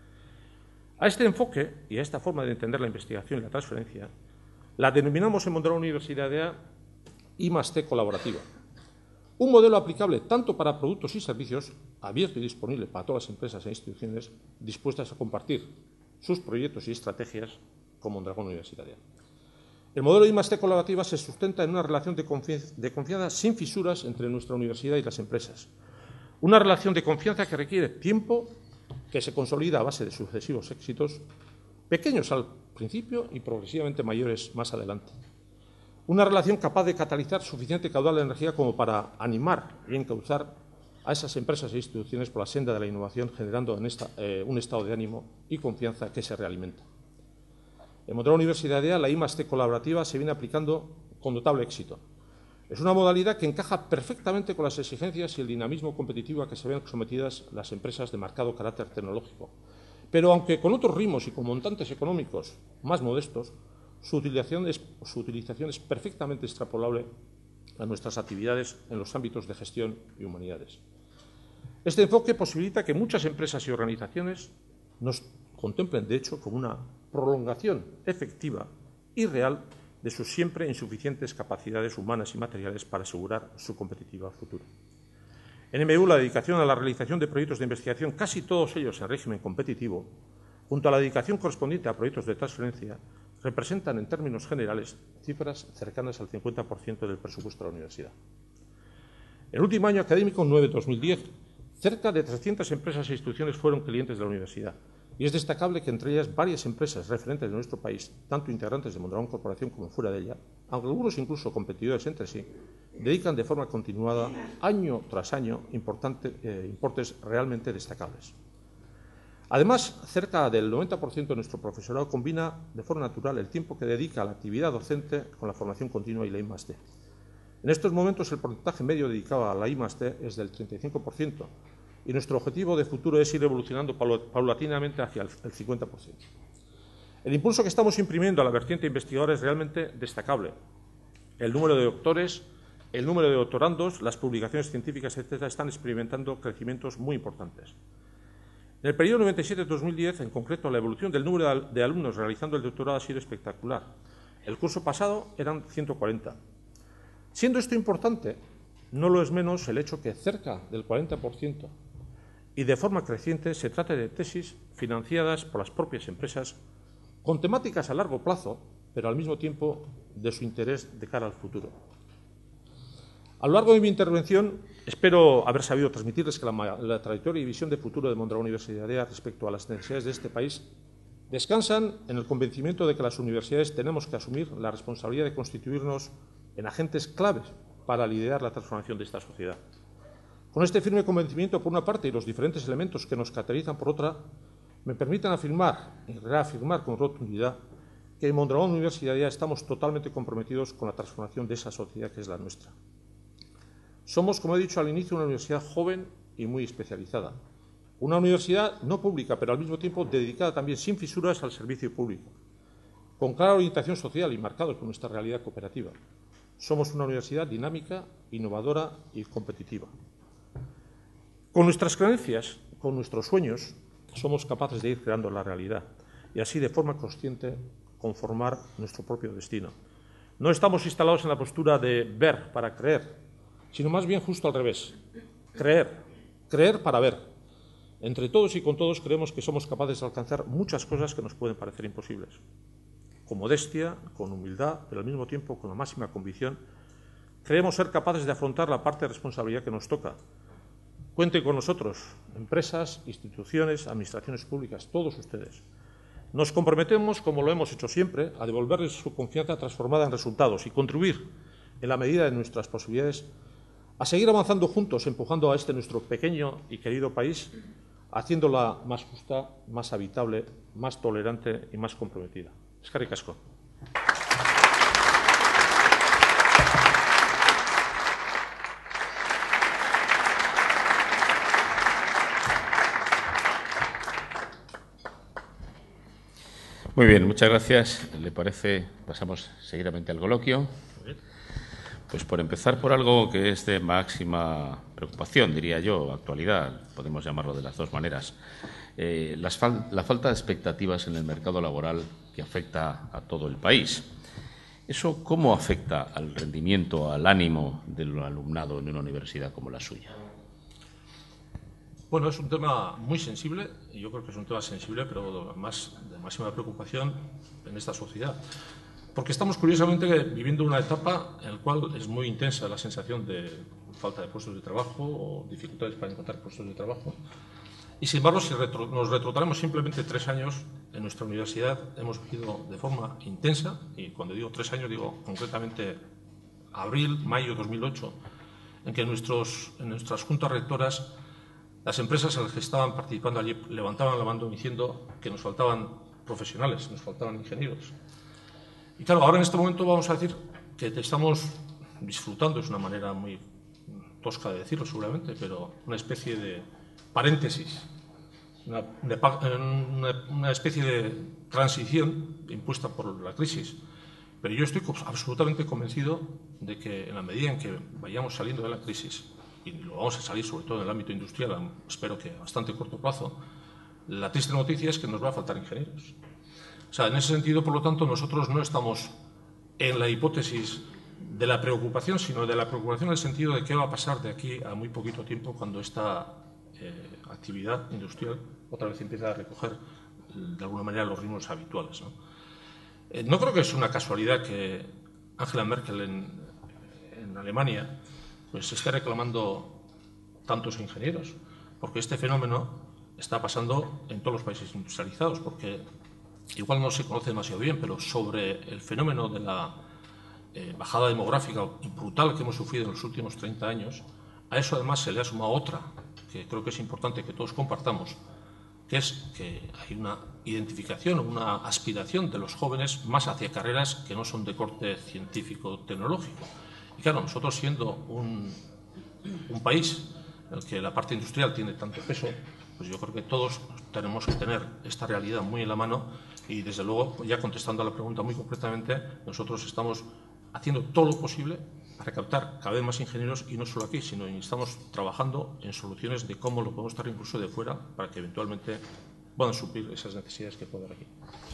A este enfoque y a esta forma de entender la investigación y la transferencia la denominamos en Mondragón Universidadea I más T colaborativa, un modelo aplicable tanto para productos y servicios, abierto y disponible para todas las empresas e instituciones dispuestas a compartir sus proyectos y estrategias con Mondragón Universidadea. El modelo I más T colaborativa se sustenta en una relación de confianza, de confianza sin fisuras entre nuestra universidad y las empresas. Una relación de confianza que requiere tiempo, que se consolida a base de sucesivos éxitos, pequeños al principio y progresivamente mayores más adelante. Una relación capaz de catalizar suficiente caudal de energía como para animar y encauzar a esas empresas e instituciones por la senda de la innovación, generando en esta, eh, un estado de ánimo y confianza que se realimenta. En Mondragón Universidadea, la I más T colaborativa se viene aplicando con notable éxito. Es una modalidad que encaja perfectamente con las exigencias y el dinamismo competitivo a que se ven sometidas las empresas de marcado carácter tecnológico. Pero aunque con otros ritmos y con montantes económicos más modestos, su utilización es, su utilización es perfectamente extrapolable a nuestras actividades en los ámbitos de gestión y humanidades. Este enfoque posibilita que muchas empresas y organizaciones nos contemplen, de hecho, como una prolongación efectiva y real de sus siempre insuficientes capacidades humanas y materiales para asegurar su competitividad futura. En M U, la dedicación a la realización de proyectos de investigación, casi todos ellos en régimen competitivo, junto a la dedicación correspondiente a proyectos de transferencia, representan en términos generales cifras cercanas al cincuenta por ciento del presupuesto de la universidad. En el último año académico, nueve dos mil diez, cerca de trescientas empresas e instituciones fueron clientes de la universidad, y es destacable que entre ellas varias empresas referentes de nuestro país, tanto integrantes de Mondragón Corporación como fuera de ella, aunque algunos incluso competidores entre sí, dedican de forma continuada, año tras año, importante, eh, importes realmente destacables. Además, cerca del noventa por ciento de nuestro profesorado combina de forma natural el tiempo que dedica a la actividad docente con la formación continua y la I más T. En estos momentos el porcentaje medio dedicado a la I más T es del treinta y cinco por ciento y nuestro objetivo de futuro es ir evolucionando paulatinamente hacia el cincuenta por ciento. El impulso que estamos imprimiendo a la vertiente investigadora es realmente destacable. El número de doctores, el número de doctorandos, las publicaciones científicas, etcétera, están experimentando crecimientos muy importantes. En el periodo noventa y siete a dos mil diez, en concreto, la evolución del número de alumnos realizando el doctorado ha sido espectacular. El curso pasado eran ciento cuarenta. Siendo esto importante, no lo es menos el hecho que cerca del cuarenta por ciento y de forma creciente se trate de tesis financiadas por las propias empresas con temáticas a largo plazo, pero al mismo tiempo de su interés de cara al futuro. A lo largo de mi intervención espero haber sabido transmitirles que la, la trayectoria y visión de futuro de Mondragón Universidadea respecto a las necesidades de este país descansan en el convencimiento de que las universidades tenemos que asumir la responsabilidad de constituirnos en agentes claves para liderar la transformación de esta sociedad. Con este firme convencimiento por una parte y los diferentes elementos que nos caracterizan por otra, me permiten afirmar y reafirmar con rotundidad que en Mondragón Universidadea estamos totalmente comprometidos con la transformación de esa sociedad que es la nuestra. Somos, como he dicho al inicio, una universidad joven y muy especializada. Una universidad no pública, pero al mismo tiempo dedicada también sin fisuras al servicio público, con clara orientación social y marcados por nuestra realidad cooperativa. Somos una universidad dinámica, innovadora y competitiva. Con nuestras creencias, con nuestros sueños, somos capaces de ir creando la realidad y así de forma consciente conformar nuestro propio destino. No estamos instalados en la postura de ver para creer, sino más bien justo al revés, creer, creer para ver. Entre todos y con todos creemos que somos capaces de alcanzar muchas cosas que nos pueden parecer imposibles. Con modestia, con humildad, pero al mismo tiempo con la máxima convicción, creemos ser capaces de afrontar la parte de responsabilidad que nos toca. Cuenten con nosotros, empresas, instituciones, administraciones públicas, todos ustedes. Nos comprometemos, como lo hemos hecho siempre, a devolverles su confianza transformada en resultados y contribuir, en la medida de nuestras posibilidades, a seguir avanzando juntos, empujando a este nuestro pequeño y querido país, haciéndola más justa, más habitable, más tolerante y más comprometida. Eskerrik asko. Muy bien, muchas gracias. ¿Le parece? Pasamos seguidamente al coloquio. Pues por empezar por algo que es de máxima preocupación, diría yo, actualidad, podemos llamarlo de las dos maneras. Eh, las fal la falta de expectativas en el mercado laboral que afecta a todo el país. ¿Eso cómo afecta al rendimiento, al ánimo del alumnado en una universidad como la suya? Bueno, es un tema muy sensible, y yo creo que es un tema sensible, pero más de máxima preocupación en esta sociedad. Porque estamos, curiosamente, viviendo una etapa en la cual es muy intensa la sensación de falta de puestos de trabajo o dificultades para encontrar puestos de trabajo. Y, sin embargo, si retro, nos retrotraemos simplemente tres años, en nuestra universidad hemos vivido de forma intensa, y cuando digo tres años, digo concretamente abril, mayo de dos mil ocho, en que nuestros, en nuestras juntas rectoras las empresas en las que estaban participando allí levantaban la mano diciendo que nos faltaban profesionales, nos faltaban ingenieros. Y claro, ahora en este momento vamos a decir que estamos disfrutando, es una manera muy tosca de decirlo seguramente, pero una especie de paréntesis, una, de, una, una especie de transición impuesta por la crisis. Pero yo estoy absolutamente convencido de que en la medida en que vayamos saliendo de la crisis, y lo vamos a salir sobre todo en el ámbito industrial, espero que a bastante corto plazo, la triste noticia es que nos va a faltar ingenieros. O sea, en ese sentido, por lo tanto, nosotros no estamos en la hipótesis de la preocupación, sino de la preocupación en el sentido de qué va a pasar de aquí a muy poquito tiempo cuando esta eh, actividad industrial otra vez empieza a recoger de alguna manera los ritmos habituales, ¿no? Eh, no creo que es una casualidad que Angela Merkel en, en Alemania pues esté reclamando tantos ingenieros, porque este fenómeno está pasando en todos los países industrializados, porque igual no se conoce demasiado bien, pero sobre el fenómeno de la eh, bajada demográfica brutal que hemos sufrido en los últimos treinta años, a eso además se le ha sumado otra, que creo que es importante que todos compartamos, que es que hay una identificación o una aspiración de los jóvenes más hacia carreras que no son de corte científico-tecnológico. Y claro, nosotros siendo un, un país en el que la parte industrial tiene tanto peso, pues yo creo que todos tenemos que tener esta realidad muy en la mano y, desde luego, ya contestando a la pregunta muy concretamente, nosotros estamos haciendo todo lo posible para captar cada vez más ingenieros, y no solo aquí, sino que estamos trabajando en soluciones de cómo lo podemos estar incluso de fuera para que eventualmente puedan suplir esas necesidades que puede haber aquí.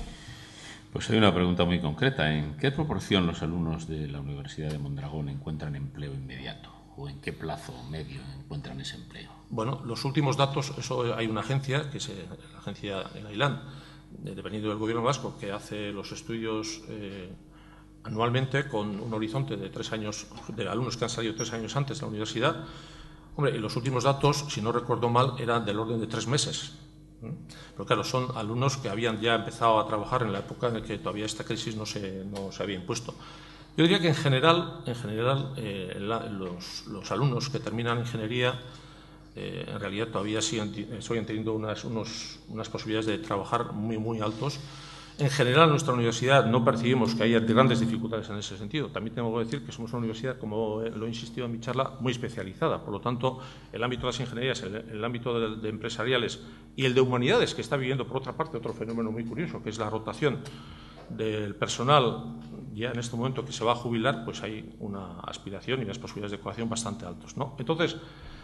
Pues hay una pregunta muy concreta. ¿En qué proporción los alumnos de la Universidad de Mondragón encuentran empleo inmediato? ¿O en qué plazo medio encuentran ese empleo? Bueno, los últimos datos, eso hay una agencia, que es la agencia el AILAN, dependiendo del Gobierno vasco, que hace los estudios eh, anualmente con un horizonte de tres años, de alumnos que han salido tres años antes de la universidad. Hombre, y los últimos datos, si no recuerdo mal, eran del orden de tres meses. Pero claro, son alumnos que habían ya empezado a trabajar en la época en la que todavía esta crisis no se, no se había impuesto. Yo diría que en general, en general eh, la, los, los alumnos que terminan ingeniería eh, en realidad todavía siguen, siguen teniendo unas, unos, unas posibilidades de trabajar muy, muy altos. En general, en nuestra universidad no percibimos que haya grandes dificultades en ese sentido. También tengo que decir que somos una universidad, como lo he insistido en mi charla, muy especializada. Por lo tanto, el ámbito de las ingenierías, el, el ámbito de, de empresariales y el de humanidades, que está viviendo, por otra parte, otro fenómeno muy curioso, que es la rotación del personal ya en este momento que se va a jubilar, pues hay una aspiración y unas posibilidades de ocupación bastante altos, ¿no? Entonces,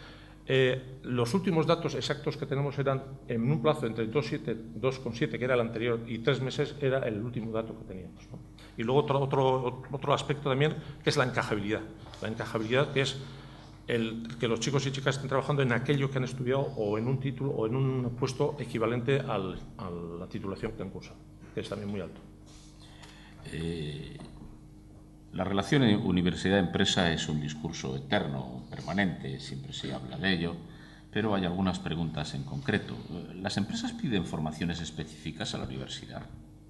Eh, los últimos datos exactos que tenemos eran en un plazo entre dos coma siete, que era el anterior, y tres meses era el último dato que teníamos, ¿no? Y luego otro, otro, otro aspecto también, que es la encajabilidad. La encajabilidad, que es el que los chicos y chicas estén trabajando en aquello que han estudiado o en un título o en un puesto equivalente al, a la titulación que han cursado, que es también muy alto. Eh... La relación universidad-empresa es un discurso eterno, permanente, siempre se habla de ello, pero hay algunas preguntas en concreto. ¿Las empresas piden formaciones específicas a la universidad?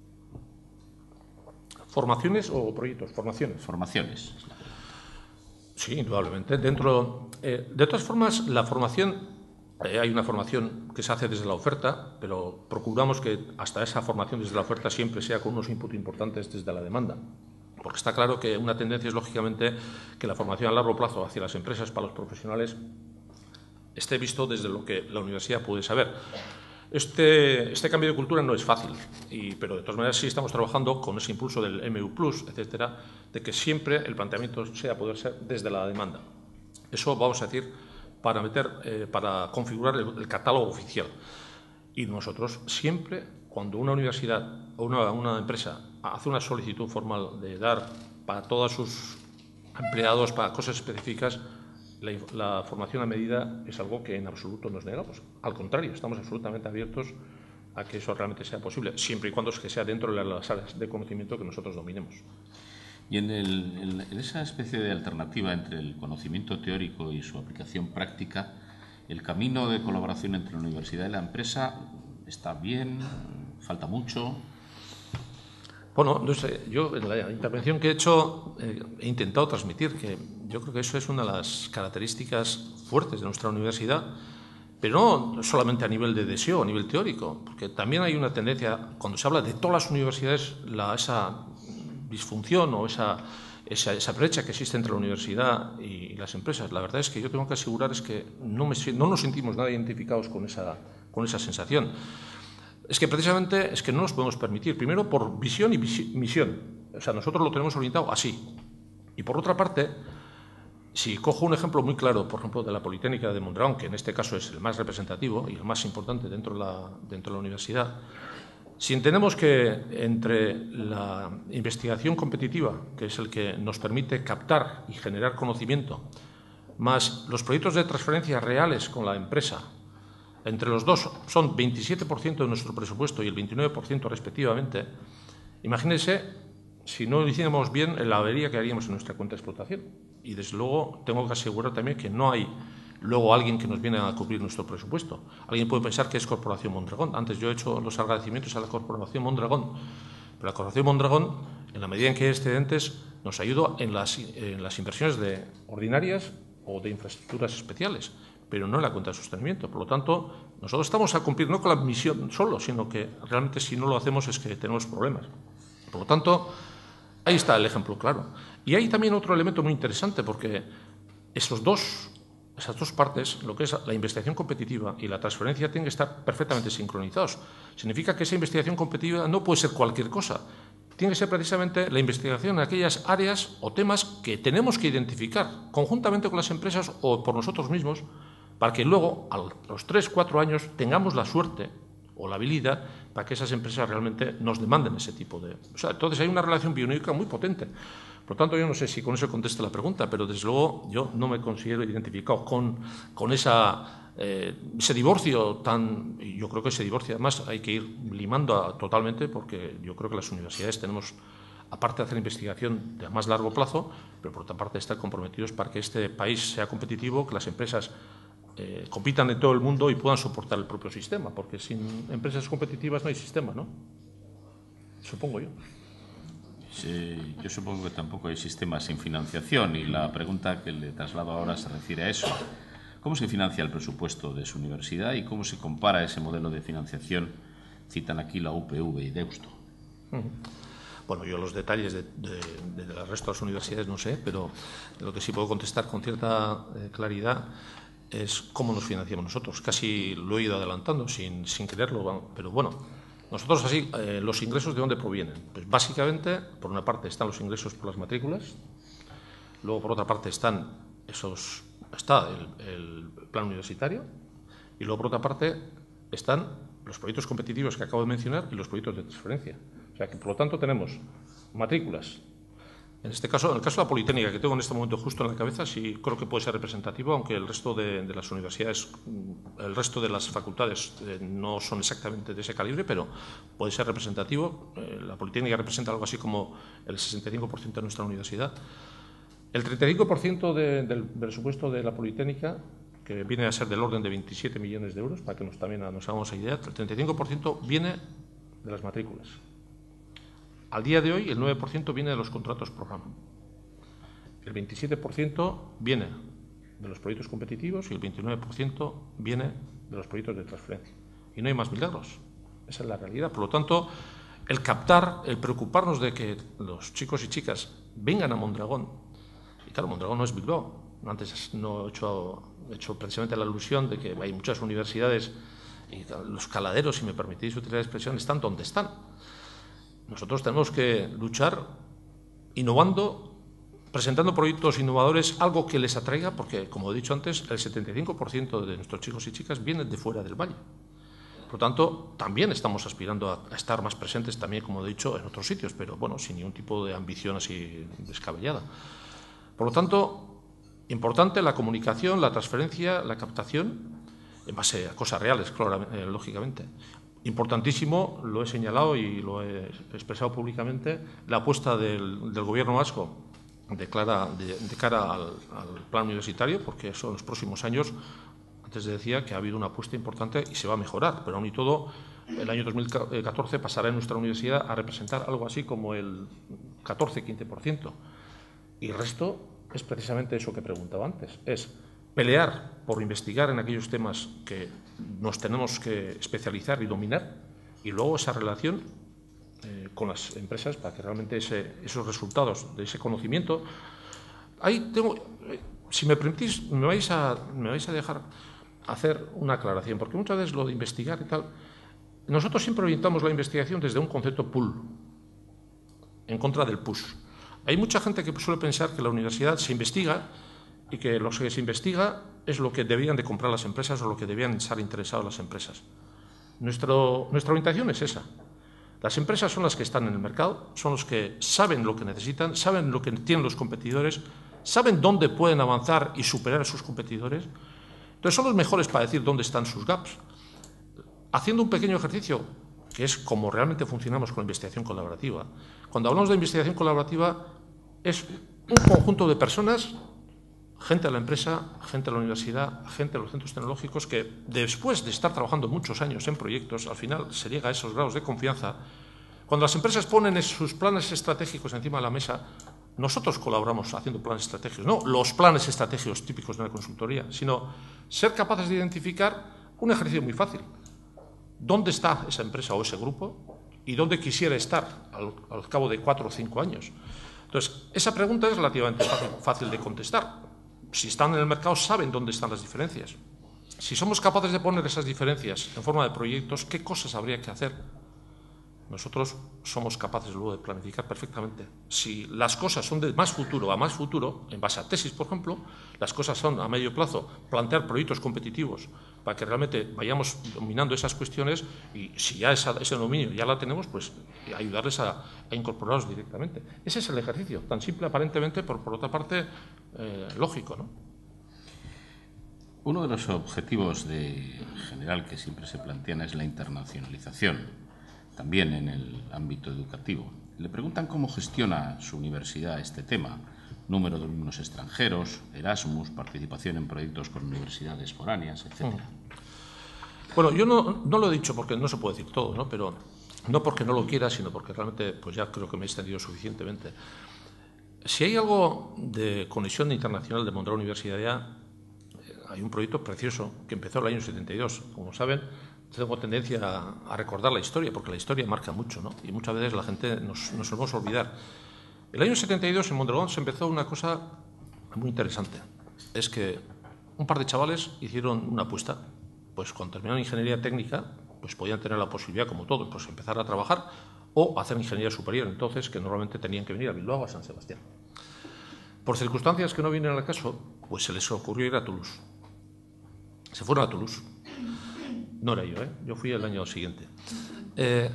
¿Formaciones o proyectos? Formaciones. Formaciones. Sí, indudablemente. Dentro, eh, de todas formas, la formación, eh, hay una formación que se hace desde la oferta, pero procuramos que hasta esa formación desde la oferta siempre sea con unos inputs importantes desde la demanda. Porque está claro que una tendencia es, lógicamente, que la formación a largo plazo hacia las empresas para los profesionales esté visto desde lo que la universidad puede saber. Este, este cambio de cultura no es fácil, y, pero de todas maneras sí estamos trabajando con ese impulso del M U plus, etcétera, de que siempre el planteamiento sea poder ser desde la demanda. Eso vamos a decir para, meter, eh, para configurar el, el catálogo oficial. Y nosotros siempre, cuando una universidad o una, una empresa hace una solicitud formal de dar para todos sus empleados, para cosas específicas, La, la formación a medida es algo que en absoluto nos negamos. Al contrario, estamos absolutamente abiertos a que eso realmente sea posible, siempre y cuando es que sea dentro de las áreas de conocimiento que nosotros dominemos. Y en, el, en, en esa especie de alternativa entre el conocimiento teórico y su aplicación práctica, ¿el camino de colaboración entre la universidad y la empresa está bien? ¿Falta mucho? Bueno, no sé, yo en la intervención que he hecho eh, he intentado transmitir que yo creo que eso es una de las características fuertes de nuestra universidad, pero no solamente a nivel de deseo, a nivel teórico, porque también hay una tendencia, cuando se habla de todas las universidades, la, esa disfunción o esa, esa, esa brecha que existe entre la universidad y, y las empresas. La verdad es que yo tengo que asegurar es que no, me, no nos sentimos nada identificados con esa, con esa sensación. Es que precisamente es que no nos podemos permitir, primero por visión y misión, o sea, nosotros lo tenemos orientado así. Y por otra parte, si cojo un ejemplo muy claro, por ejemplo, de la Politécnica de Mondragón, que en este caso es el más representativo y el más importante dentro de la, dentro de la universidad, si entendemos que entre la investigación competitiva, que es el que nos permite captar y generar conocimiento, más los proyectos de transferencia reales con la empresa, entre los dos son veintisiete por ciento de nuestro presupuesto y el veintinueve por ciento respectivamente, imagínense si no lo hiciéramos bien la avería que haríamos en nuestra cuenta de explotación. Y desde luego tengo que asegurar también que no hay luego alguien que nos viene a cubrir nuestro presupuesto. Alguien puede pensar que es Corporación Mondragón. Antes yo he hecho los agradecimientos a la Corporación Mondragón, pero la Corporación Mondragón, en la medida en que hay excedentes, nos ayuda en las, en las inversiones de ordinarias o de infraestructuras especiales, pero no en la cuenta de sostenimiento. Por lo tanto, nosotros estamos a cumplir no con la misión solo, sino que realmente si no lo hacemos es que tenemos problemas. Por lo tanto, ahí está el ejemplo claro. Y hay también otro elemento muy interesante, porque esos dos, esas dos partes, lo que es la investigación competitiva y la transferencia, tienen que estar perfectamente sincronizados. Significa que esa investigación competitiva no puede ser cualquier cosa. Tiene que ser precisamente la investigación en aquellas áreas o temas que tenemos que identificar conjuntamente con las empresas o por nosotros mismos, para que luego, a los tres, cuatro años, tengamos la suerte o la habilidad para que esas empresas realmente nos demanden ese tipo de... O sea, entonces hay una relación biológica muy potente. Por tanto, yo no sé si con eso contesta la pregunta, pero desde luego yo no me considero identificado con, con esa, eh, ese divorcio tan... Y yo creo que ese divorcio además hay que ir limando a, totalmente, porque yo creo que las universidades tenemos, aparte de hacer investigación de más largo plazo, pero por otra parte estar comprometidos para que este país sea competitivo, que las empresas Eh, compitan en todo el mundo y puedan soportar el propio sistema, porque sin empresas competitivas no hay sistema, ¿no? Supongo yo. Sí, yo supongo que tampoco hay sistema sin financiación y la pregunta que le traslado ahora se refiere a eso. ¿Cómo se financia el presupuesto de su universidad y cómo se compara ese modelo de financiación? Citan aquí la U P V y Deusto. Uh-huh. Bueno, yo los detalles de, de, de, de las resto de las universidades no sé, pero lo que sí puedo contestar con cierta eh, claridad es cómo nos financiamos nosotros. Casi lo he ido adelantando sin, sin quererlo, pero bueno, nosotros así, eh, los ingresos ¿de dónde provienen? Pues básicamente, por una parte están los ingresos por las matrículas, luego por otra parte están esos, está el, el plan universitario y luego por otra parte están los proyectos competitivos que acabo de mencionar y los proyectos de transferencia. O sea que por lo tanto tenemos matrículas. En este caso, en el caso de la Politécnica, que tengo en este momento justo en la cabeza, sí creo que puede ser representativo, aunque el resto de, de las universidades, el resto de las facultades eh, no son exactamente de ese calibre, pero puede ser representativo. Eh, la Politécnica representa algo así como el sesenta y cinco por ciento de nuestra universidad. El treinta y cinco por ciento de, del presupuesto de la Politécnica, que viene a ser del orden de veintisiete millones de euros, para que nos, también nos hagamos idea, el treinta y cinco por ciento viene de las matrículas. Al día de hoy, el nueve por ciento viene de los contratos programa. El veintisiete por ciento viene de los proyectos competitivos y el veintinueve por ciento viene de los proyectos de transferencia. Y no hay más milagros. Esa es la realidad. Por lo tanto, el captar, el preocuparnos de que los chicos y chicas vengan a Mondragón, y claro, Mondragón no es Bilbao. Antes no he hecho, he hecho precisamente la alusión de que hay muchas universidades y los caladeros, si me permitís utilizar la expresión, están donde están. Nosotros tenemos que luchar innovando, presentando proyectos innovadores, algo que les atraiga, porque, como he dicho antes, el setenta y cinco por ciento de nuestros chicos y chicas vienen de fuera del valle. Por lo tanto, también estamos aspirando a, a estar más presentes, también, como he dicho, en otros sitios, pero bueno, sin ningún tipo de ambición así descabellada. Por lo tanto, importante la comunicación, la transferencia, la captación, en base a cosas reales, claro, eh, lógicamente. Importantísimo, lo he señalado y lo he expresado públicamente, la apuesta del, del Gobierno vasco de, clara, de, de cara al, al plan universitario, porque eso en los próximos años, antes decía que ha habido una apuesta importante y se va a mejorar, pero aún y todo, el año dos mil catorce pasará en nuestra universidad a representar algo así como el catorce a quince por ciento. Y el resto es precisamente eso que preguntaba antes, es pelear por investigar en aquellos temas que nos tenemos que especializar y dominar, y luego esa relación eh, con las empresas para que realmente ese, esos resultados de ese conocimiento. Ahí tengo, eh, si me permitís, me vais a, me vais a dejar hacer una aclaración, porque muchas veces lo de investigar y tal, nosotros siempre orientamos la investigación desde un concepto pull, en contra del push. Hay mucha gente que suele pensar que la universidad se investiga y que lo que se investiga es lo que debían de comprar las empresas o lo que debían estar interesadas las empresas. Nuestro, nuestra orientación es esa. Las empresas son las que están en el mercado, son los que saben lo que necesitan, saben lo que tienen los competidores, saben dónde pueden avanzar y superar a sus competidores. Entonces son los mejores para decir dónde están sus gaps. Haciendo un pequeño ejercicio, que es como realmente funcionamos con la investigación colaborativa. Cuando hablamos de investigación colaborativa, es un conjunto de personas, gente de la empresa, gente de la universidad, gente de los centros tecnológicos, que después de estar trabajando muchos años en proyectos, al final se llega a esos grados de confianza. Cuando las empresas ponen sus planes estratégicos encima de la mesa, nosotros colaboramos haciendo planes estratégicos, no los planes estratégicos típicos de una consultoría, sino ser capaces de identificar un ejercicio muy fácil. ¿Dónde está esa empresa o ese grupo y dónde quisiera estar al, al cabo de cuatro o cinco años? Entonces, esa pregunta es relativamente fácil, fácil de contestar. Si están en el mercado, saben dónde están las diferencias. Si somos capaces de poner esas diferencias en forma de proyectos, ¿qué cosas habría que hacer? Nosotros somos capaces luego de planificar perfectamente. Si las cosas son de más futuro a más futuro, en base a tesis, por ejemplo, las cosas son a medio plazo, plantear proyectos competitivos para que realmente vayamos dominando esas cuestiones y si ya esa, ese dominio ya la tenemos, pues ayudarles a, a incorporarlos directamente. Ese es el ejercicio, tan simple aparentemente, pero por otra parte eh, lógico, ¿no? Uno de los objetivos de general que siempre se plantean es la internacionalización, también en el ámbito educativo. Le preguntan cómo gestiona su universidad este tema: número de alumnos extranjeros, Erasmus, participación en proyectos con universidades foráneas, etcétera. Bueno, yo no, no lo he dicho porque no se puede decir todo, ¿no? Pero no porque no lo quiera, sino porque realmente pues ya creo que me he extendido suficientemente. Si hay algo de conexión internacional de Mondragón Universidad, hay un proyecto precioso que empezó en el año setenta y dos. Como saben, tengo tendencia a, a recordar la historia, porque la historia marca mucho, ¿no? Y muchas veces la gente nos, nos solemos olvidar. El año setenta y dos en Mondragón se empezó una cosa muy interesante. Es que un par de chavales hicieron una apuesta. Pues cuando terminaron ingeniería técnica, pues podían tener la posibilidad, como todos, pues empezar a trabajar o hacer ingeniería superior, entonces, que normalmente tenían que venir a Bilbao o a San Sebastián. Por circunstancias que no vienen al caso, pues se les ocurrió ir a Toulouse. Se fueron a Toulouse. No era yo, ¿eh? Yo fui el año siguiente. Eh,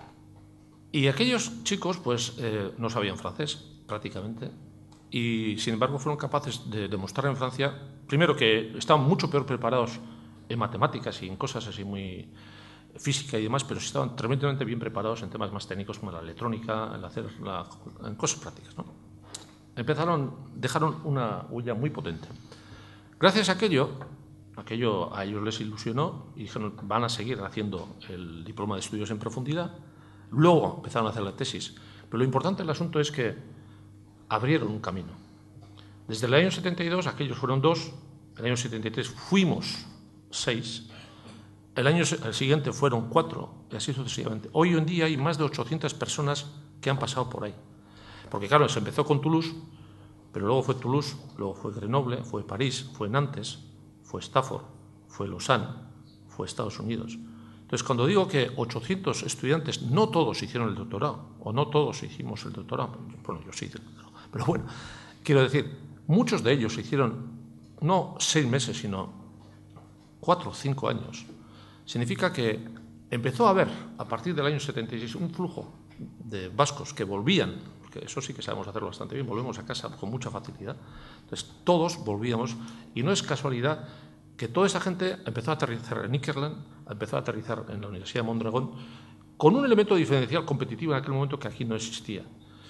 y aquellos chicos, pues, eh, no sabían francés, prácticamente, y, sin embargo, fueron capaces de demostrar en Francia, primero, que estaban mucho peor preparados en matemáticas y en cosas así muy física y demás, pero sí estaban tremendamente bien preparados en temas más técnicos como la electrónica, en, hacer la, en cosas prácticas, ¿no? Empezaron, dejaron una huella muy potente. Gracias a aquello, aquello a ellos les ilusionó y dijeron, van a seguir haciendo el diploma de estudios en profundidad. Luego empezaron a hacer la tesis. Pero lo importante del asunto es que abrieron un camino. Desde el año setenta y dos, aquellos fueron dos, el año setenta y tres fuimos seis, el año el siguiente fueron cuatro, y así sucesivamente. Hoy en día hay más de ochocientas personas que han pasado por ahí. Porque claro, se empezó con Toulouse, pero luego fue Toulouse, luego fue Grenoble, fue París, fue Nantes, fue Stafford, fue Lausanne, fue Estados Unidos. Entonces, cuando digo que ochocientos estudiantes, no todos hicieron el doctorado, o no todos hicimos el doctorado, bueno, yo sí hice el doctorado, pero bueno, quiero decir, muchos de ellos hicieron no seis meses, sino cuatro o cinco años. Significa que empezó a haber, a partir del año setenta y seis, un flujo de vascos que volvían, porque eso sí que sabemos hacerlo bastante bien, volvemos a casa con mucha facilidad. Entonces, todos volvíamos, y no es casualidad que toda esa gente empezó a aterrizar en Ikerlan, empezó a aterrizar en la Universidad de Mondragón, con un elemento diferencial competitivo en aquel momento que aquí no existía.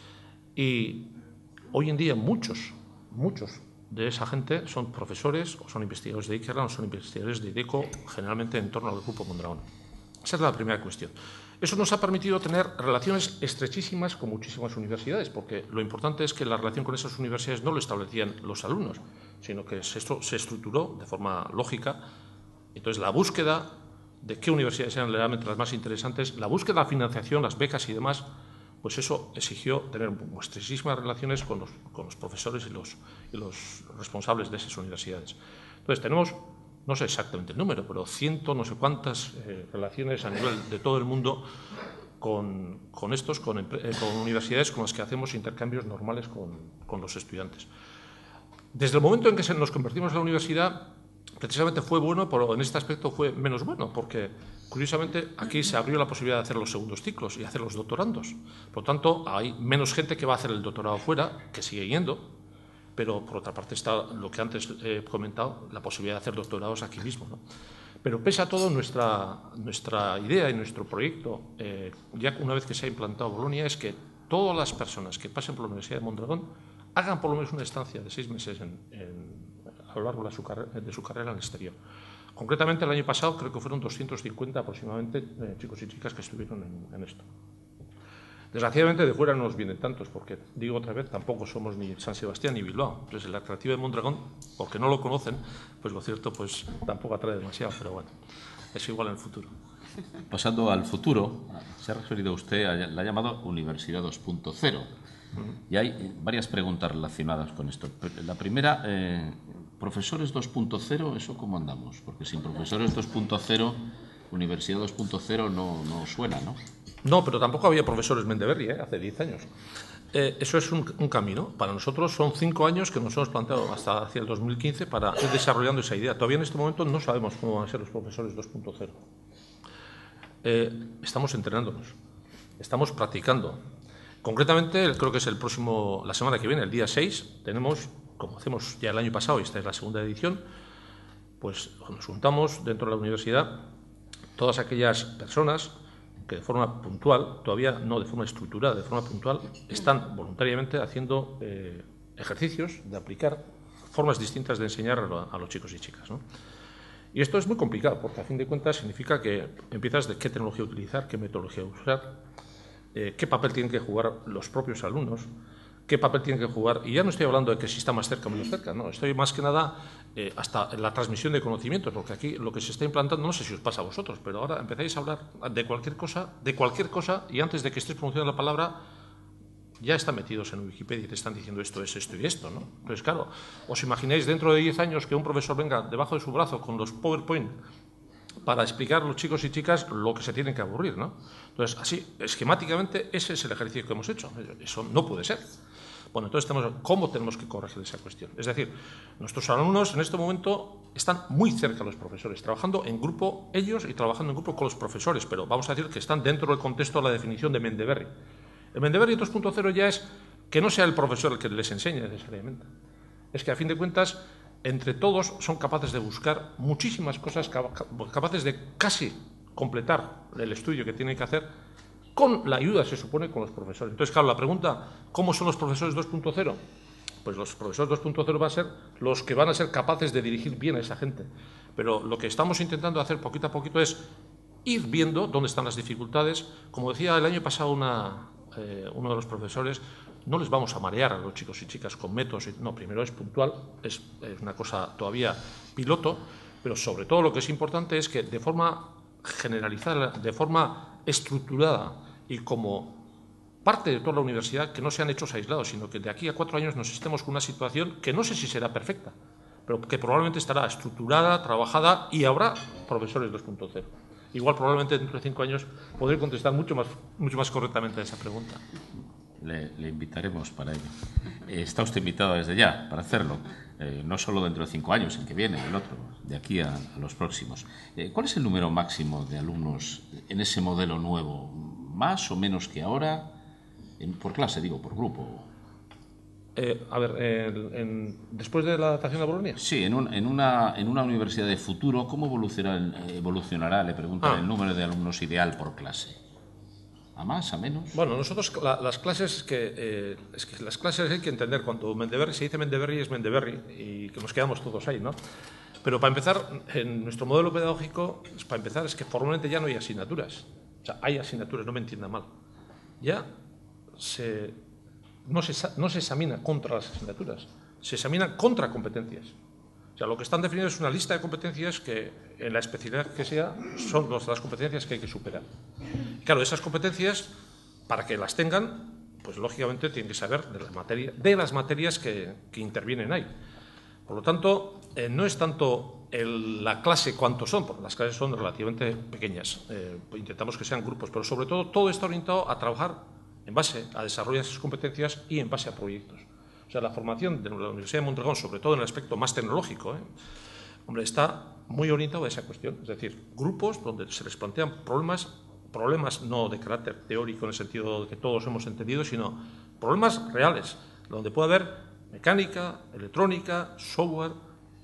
Y hoy en día muchos, muchos de esa gente son profesores o son investigadores de Ikerlan o son investigadores de IDECO, generalmente en torno al Grupo Mondragón. Esa es la primera cuestión. Eso nos ha permitido tener relaciones estrechísimas con muchísimas universidades, porque lo importante es que la relación con esas universidades no lo establecían los alumnos, sino que esto se estructuró de forma lógica. Entonces, la búsqueda de qué universidades eran realmente las más interesantes, la búsqueda de la financiación, las becas y demás, pues eso exigió tener estrechísimas relaciones con los, con los profesores y los, y los responsables de esas universidades. Entonces, tenemos, no sé exactamente el número, pero ciento no sé cuántas eh, relaciones a nivel de todo el mundo con, con estos, con, eh, con universidades con las que hacemos intercambios normales con, con los estudiantes. Desde el momento en que nos convertimos en la universidad, precisamente fue bueno, pero en este aspecto fue menos bueno, porque curiosamente aquí se abrió la posibilidad de hacer los segundos ciclos y hacer los doctorandos. Por lo tanto, hay menos gente que va a hacer el doctorado fuera, que sigue yendo, pero por otra parte está lo que antes he comentado, la posibilidad de hacer doctorados aquí mismo, ¿no? Pero pese a todo, nuestra, nuestra idea y nuestro proyecto, eh, ya una vez que se ha implantado Bolonia, es que todas las personas que pasen por la Universidad de Mondragón hagan por lo menos una estancia de seis meses en, en, a lo largo de su, carrera, de su carrera en el exterior. Concretamente, el año pasado creo que fueron doscientos cincuenta aproximadamente eh, chicos y chicas que estuvieron en, en esto. Desgraciadamente de fuera no nos vienen tantos, porque, digo otra vez, tampoco somos ni San Sebastián ni Bilbao. Entonces, el atractivo de Mondragón, porque no lo conocen, pues lo cierto, pues tampoco atrae demasiado, pero bueno, es igual en el futuro. Pasando al futuro, se ha referido usted, a, la ha llamado Universidad dos punto cero. Uh-huh. Y hay varias preguntas relacionadas con esto. La primera, eh, ¿profesores dos punto cero, eso cómo andamos? Porque sin profesores dos punto cero, Universidad dos punto cero no, no suena, ¿no? No, pero tampoco había profesores Mendeberri, ¿eh? Hace diez años. Eh, eso es un, un camino. Para nosotros son cinco años que nos hemos planteado hasta hacia el dos mil quince para ir desarrollando esa idea. Todavía en este momento no sabemos cómo van a ser los profesores dos punto cero. Eh, estamos entrenándonos, estamos practicando. Concretamente, creo que es el próximo, la semana que viene, el día seis, tenemos, como hacemos ya el año pasado, y esta es la segunda edición, pues nos juntamos dentro de la universidad todas aquellas personas que de forma puntual, todavía no de forma estructurada, de forma puntual, están voluntariamente haciendo eh, ejercicios de aplicar formas distintas de enseñar a, a los chicos y chicas, ¿no? Y esto es muy complicado, porque a fin de cuentas significa que empiezas de qué tecnología utilizar, qué metodología usar, eh, qué papel tienen que jugar los propios alumnos, qué papel tienen que jugar, y ya no estoy hablando de que si está más cerca o menos cerca, no, estoy más que nada eh, hasta en la transmisión de conocimientos, porque aquí lo que se está implantando, no sé si os pasa a vosotros, pero ahora empezáis a hablar de cualquier cosa, de cualquier cosa, y antes de que estés pronunciando la palabra, ya están metidos en Wikipedia y te están diciendo esto es esto y esto, ¿no? Entonces, claro, os imagináis dentro de diez años que un profesor venga debajo de su brazo con los PowerPoint para explicar a los chicos y chicas lo que se tienen que aburrir, ¿no? Entonces, así, esquemáticamente, ese es el ejercicio que hemos hecho. Eso no puede ser. Bueno, entonces, tenemos, ¿cómo tenemos que corregir esa cuestión? Es decir, nuestros alumnos en este momento están muy cerca de los profesores, trabajando en grupo ellos y trabajando en grupo con los profesores, pero vamos a decir que están dentro del contexto de la definición de Mendeberri. El Mendeberri dos punto cero ya es que no sea el profesor el que les enseñe necesariamente. Es que, a fin de cuentas, entre todos son capaces de buscar muchísimas cosas, capaces de casi completar el estudio que tienen que hacer con la ayuda, se supone, con los profesores. Entonces, claro, la pregunta, ¿cómo son los profesores dos punto cero? Pues los profesores dos punto cero van a ser los que van a ser capaces de dirigir bien a esa gente. Pero lo que estamos intentando hacer poquito a poquito es ir viendo dónde están las dificultades. Como decía el año pasado una, eh, uno de los profesores, no les vamos a marear a los chicos y chicas con métodos. No, primero es puntual, es, es una cosa todavía piloto, pero sobre todo lo que es importante es que de forma generalizada, de forma estructurada y como parte de toda la universidad, que no sean hechos aislados, sino que de aquí a cuatro años nos estemos con una situación que no sé si será perfecta, pero que probablemente estará estructurada, trabajada y habrá profesores dos punto cero. igual probablemente dentro de cinco años podré contestar mucho más, mucho más correctamente a esa pregunta. Le, le invitaremos para ello. Eh, está usted invitado desde ya para hacerlo, eh, no solo dentro de cinco años, el que viene, el otro, de aquí a, a los próximos. Eh, ¿Cuál es el número máximo de alumnos en ese modelo nuevo? ¿Más o menos que ahora? En, por clase, digo, por grupo. Eh, a ver, eh, en, después de la adaptación a Bolonia. Sí, en, un, en, una, en una universidad de futuro, ¿cómo evolucionará, evolucionará le preguntan, ah. el número de alumnos ideal por clase? ¿A más, a menos? Bueno, nosotros la, las clases es que, eh, es que las clases hay que entender cuando Mendeberri se dice Mendeberri es Mendeberri y que nos quedamos todos ahí, ¿no? Pero para empezar, en nuestro modelo pedagógico, para empezar es que formalmente ya no hay asignaturas. O sea, hay asignaturas, no me entienda mal. Ya se, no, se, no se examina contra las asignaturas, se examina contra competencias. O sea, lo que están definidos es una lista de competencias que, en la especialidad que sea, son las competencias que hay que superar. Claro, esas competencias, para que las tengan, pues lógicamente tienen que saber de, la materia, de las materias que, que intervienen ahí. Por lo tanto, eh, no es tanto el, la clase cuántos son, porque las clases son relativamente pequeñas. Eh, intentamos que sean grupos, pero sobre todo, todo está orientado a trabajar en base a desarrollar esas competencias y en base a proyectos. O sea, la formación de la Universidad de Mondragón, sobre todo en el aspecto más tecnológico, ¿eh? Hombre, está muy orientado a esa cuestión. Es decir, grupos donde se les plantean problemas, problemas no de carácter teórico en el sentido que todos hemos entendido, sino problemas reales, donde puede haber mecánica, electrónica, software,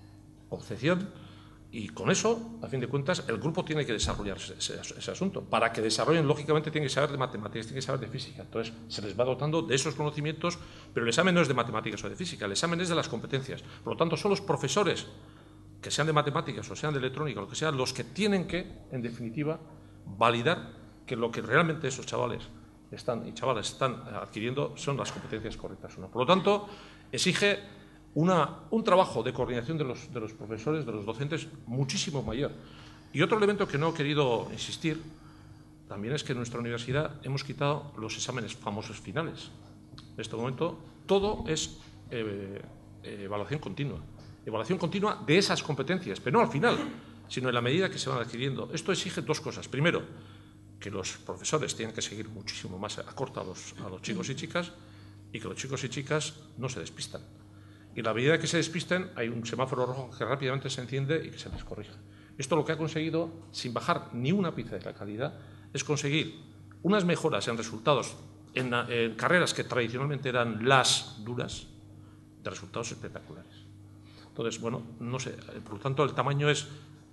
objeción, y con eso, a fin de cuentas, el grupo tiene que desarrollar ese, ese, ese asunto. Para que desarrollen, lógicamente, tienen que saber de matemáticas, tienen que saber de física. Entonces, se les va dotando de esos conocimientos, pero el examen no es de matemáticas o de física, el examen es de las competencias. Por lo tanto, son los profesores, que sean de matemáticas o sean de electrónica, lo que sea, los que tienen que, en definitiva, validar que lo que realmente esos chavales están, y chavales están adquiriendo son las competencias correctas o no. Por lo tanto, exige Una, un trabajo de coordinación de los, de los profesores, de los docentes, muchísimo mayor. Y otro elemento que no he querido insistir también es que en nuestra universidad hemos quitado los exámenes famosos finales. En este momento todo es eh, eh, evaluación continua. Evaluación continua de esas competencias, pero no al final, sino en la medida que se van adquiriendo. Esto exige dos cosas. Primero, que los profesores tienen que seguir muchísimo más acortados a los chicos y chicas y que los chicos y chicas no se despistan. Y a la medida que se despisten, hay un semáforo rojo que rápidamente se enciende y que se les corrige. Esto lo que ha conseguido, sin bajar ni una pizca de la calidad, es conseguir unas mejoras en resultados en, en carreras que tradicionalmente eran las duras, de resultados espectaculares. Entonces, bueno, no sé, por lo tanto, el tamaño es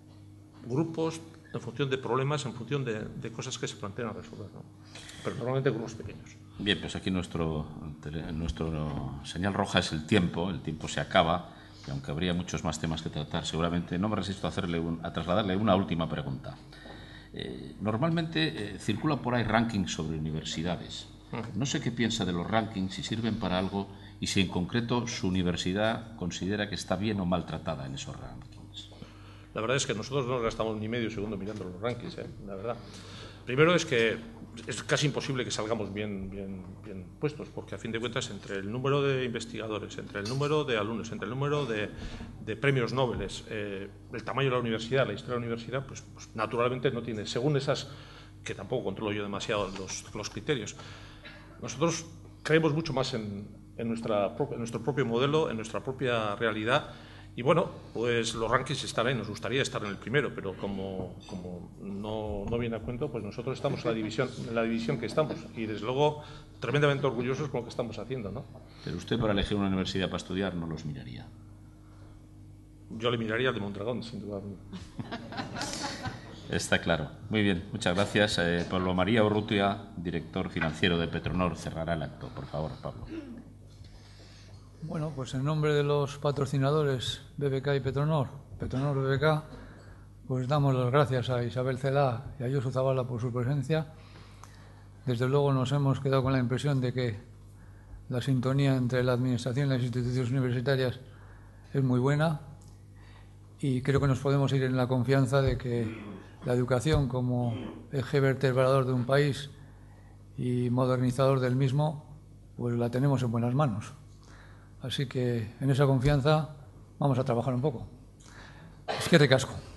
grupos en función de problemas, en función de, de cosas que se plantean a resolver, ¿no? Pero normalmente grupos pequeños. Bien, pues aquí nuestro, nuestro señal roja es el tiempo, el tiempo se acaba, y aunque habría muchos más temas que tratar, seguramente no me resisto a, hacerle un, a trasladarle una última pregunta. Eh, normalmente eh, circulan por ahí rankings sobre universidades. No sé qué piensa de los rankings, si sirven para algo y si en concreto su universidad considera que está bien o mal tratada en esos rankings. La verdad es que nosotros no gastamos ni medio segundo mirando los rankings, ¿eh? La verdad. Primero es que es casi imposible que salgamos bien, bien, bien puestos, porque a fin de cuentas entre el número de investigadores, entre el número de alumnos, entre el número de, de premios Nobel, eh, el tamaño de la universidad, la historia de la universidad, pues, pues naturalmente no tiene, según esas, que tampoco controlo yo demasiado los, los criterios. Nosotros creemos mucho más en, en, nuestra, en nuestro propio modelo, en nuestra propia realidad. Y bueno, pues los rankings están ahí, nos gustaría estar en el primero, pero como, como no, no viene a cuento, pues nosotros estamos en la división, en la división que estamos y desde luego tremendamente orgullosos con lo que estamos haciendo, ¿no? Pero usted para elegir una universidad para estudiar no los miraría. Yo le miraría al de Mondragón, sin duda. Está claro. Muy bien, muchas gracias. Eh, Pablo María Urrutia, director financiero de Petronor, cerrará el acto. Por favor, Pablo. Bueno, pues en nombre de los patrocinadores B B K y Petronor, Petronor B B K, pues damos las gracias a Isabel Celá y a Josu Zavala por su presencia. Desde luego nos hemos quedado con la impresión de que la sintonía entre la administración y las instituciones universitarias es muy buena y creo que nos podemos ir en la confianza de que la educación como eje vertebrador de un país y modernizador del mismo, pues la tenemos en buenas manos. Así que en esa confianza vamos a trabajar un poco. Eskerrik asko.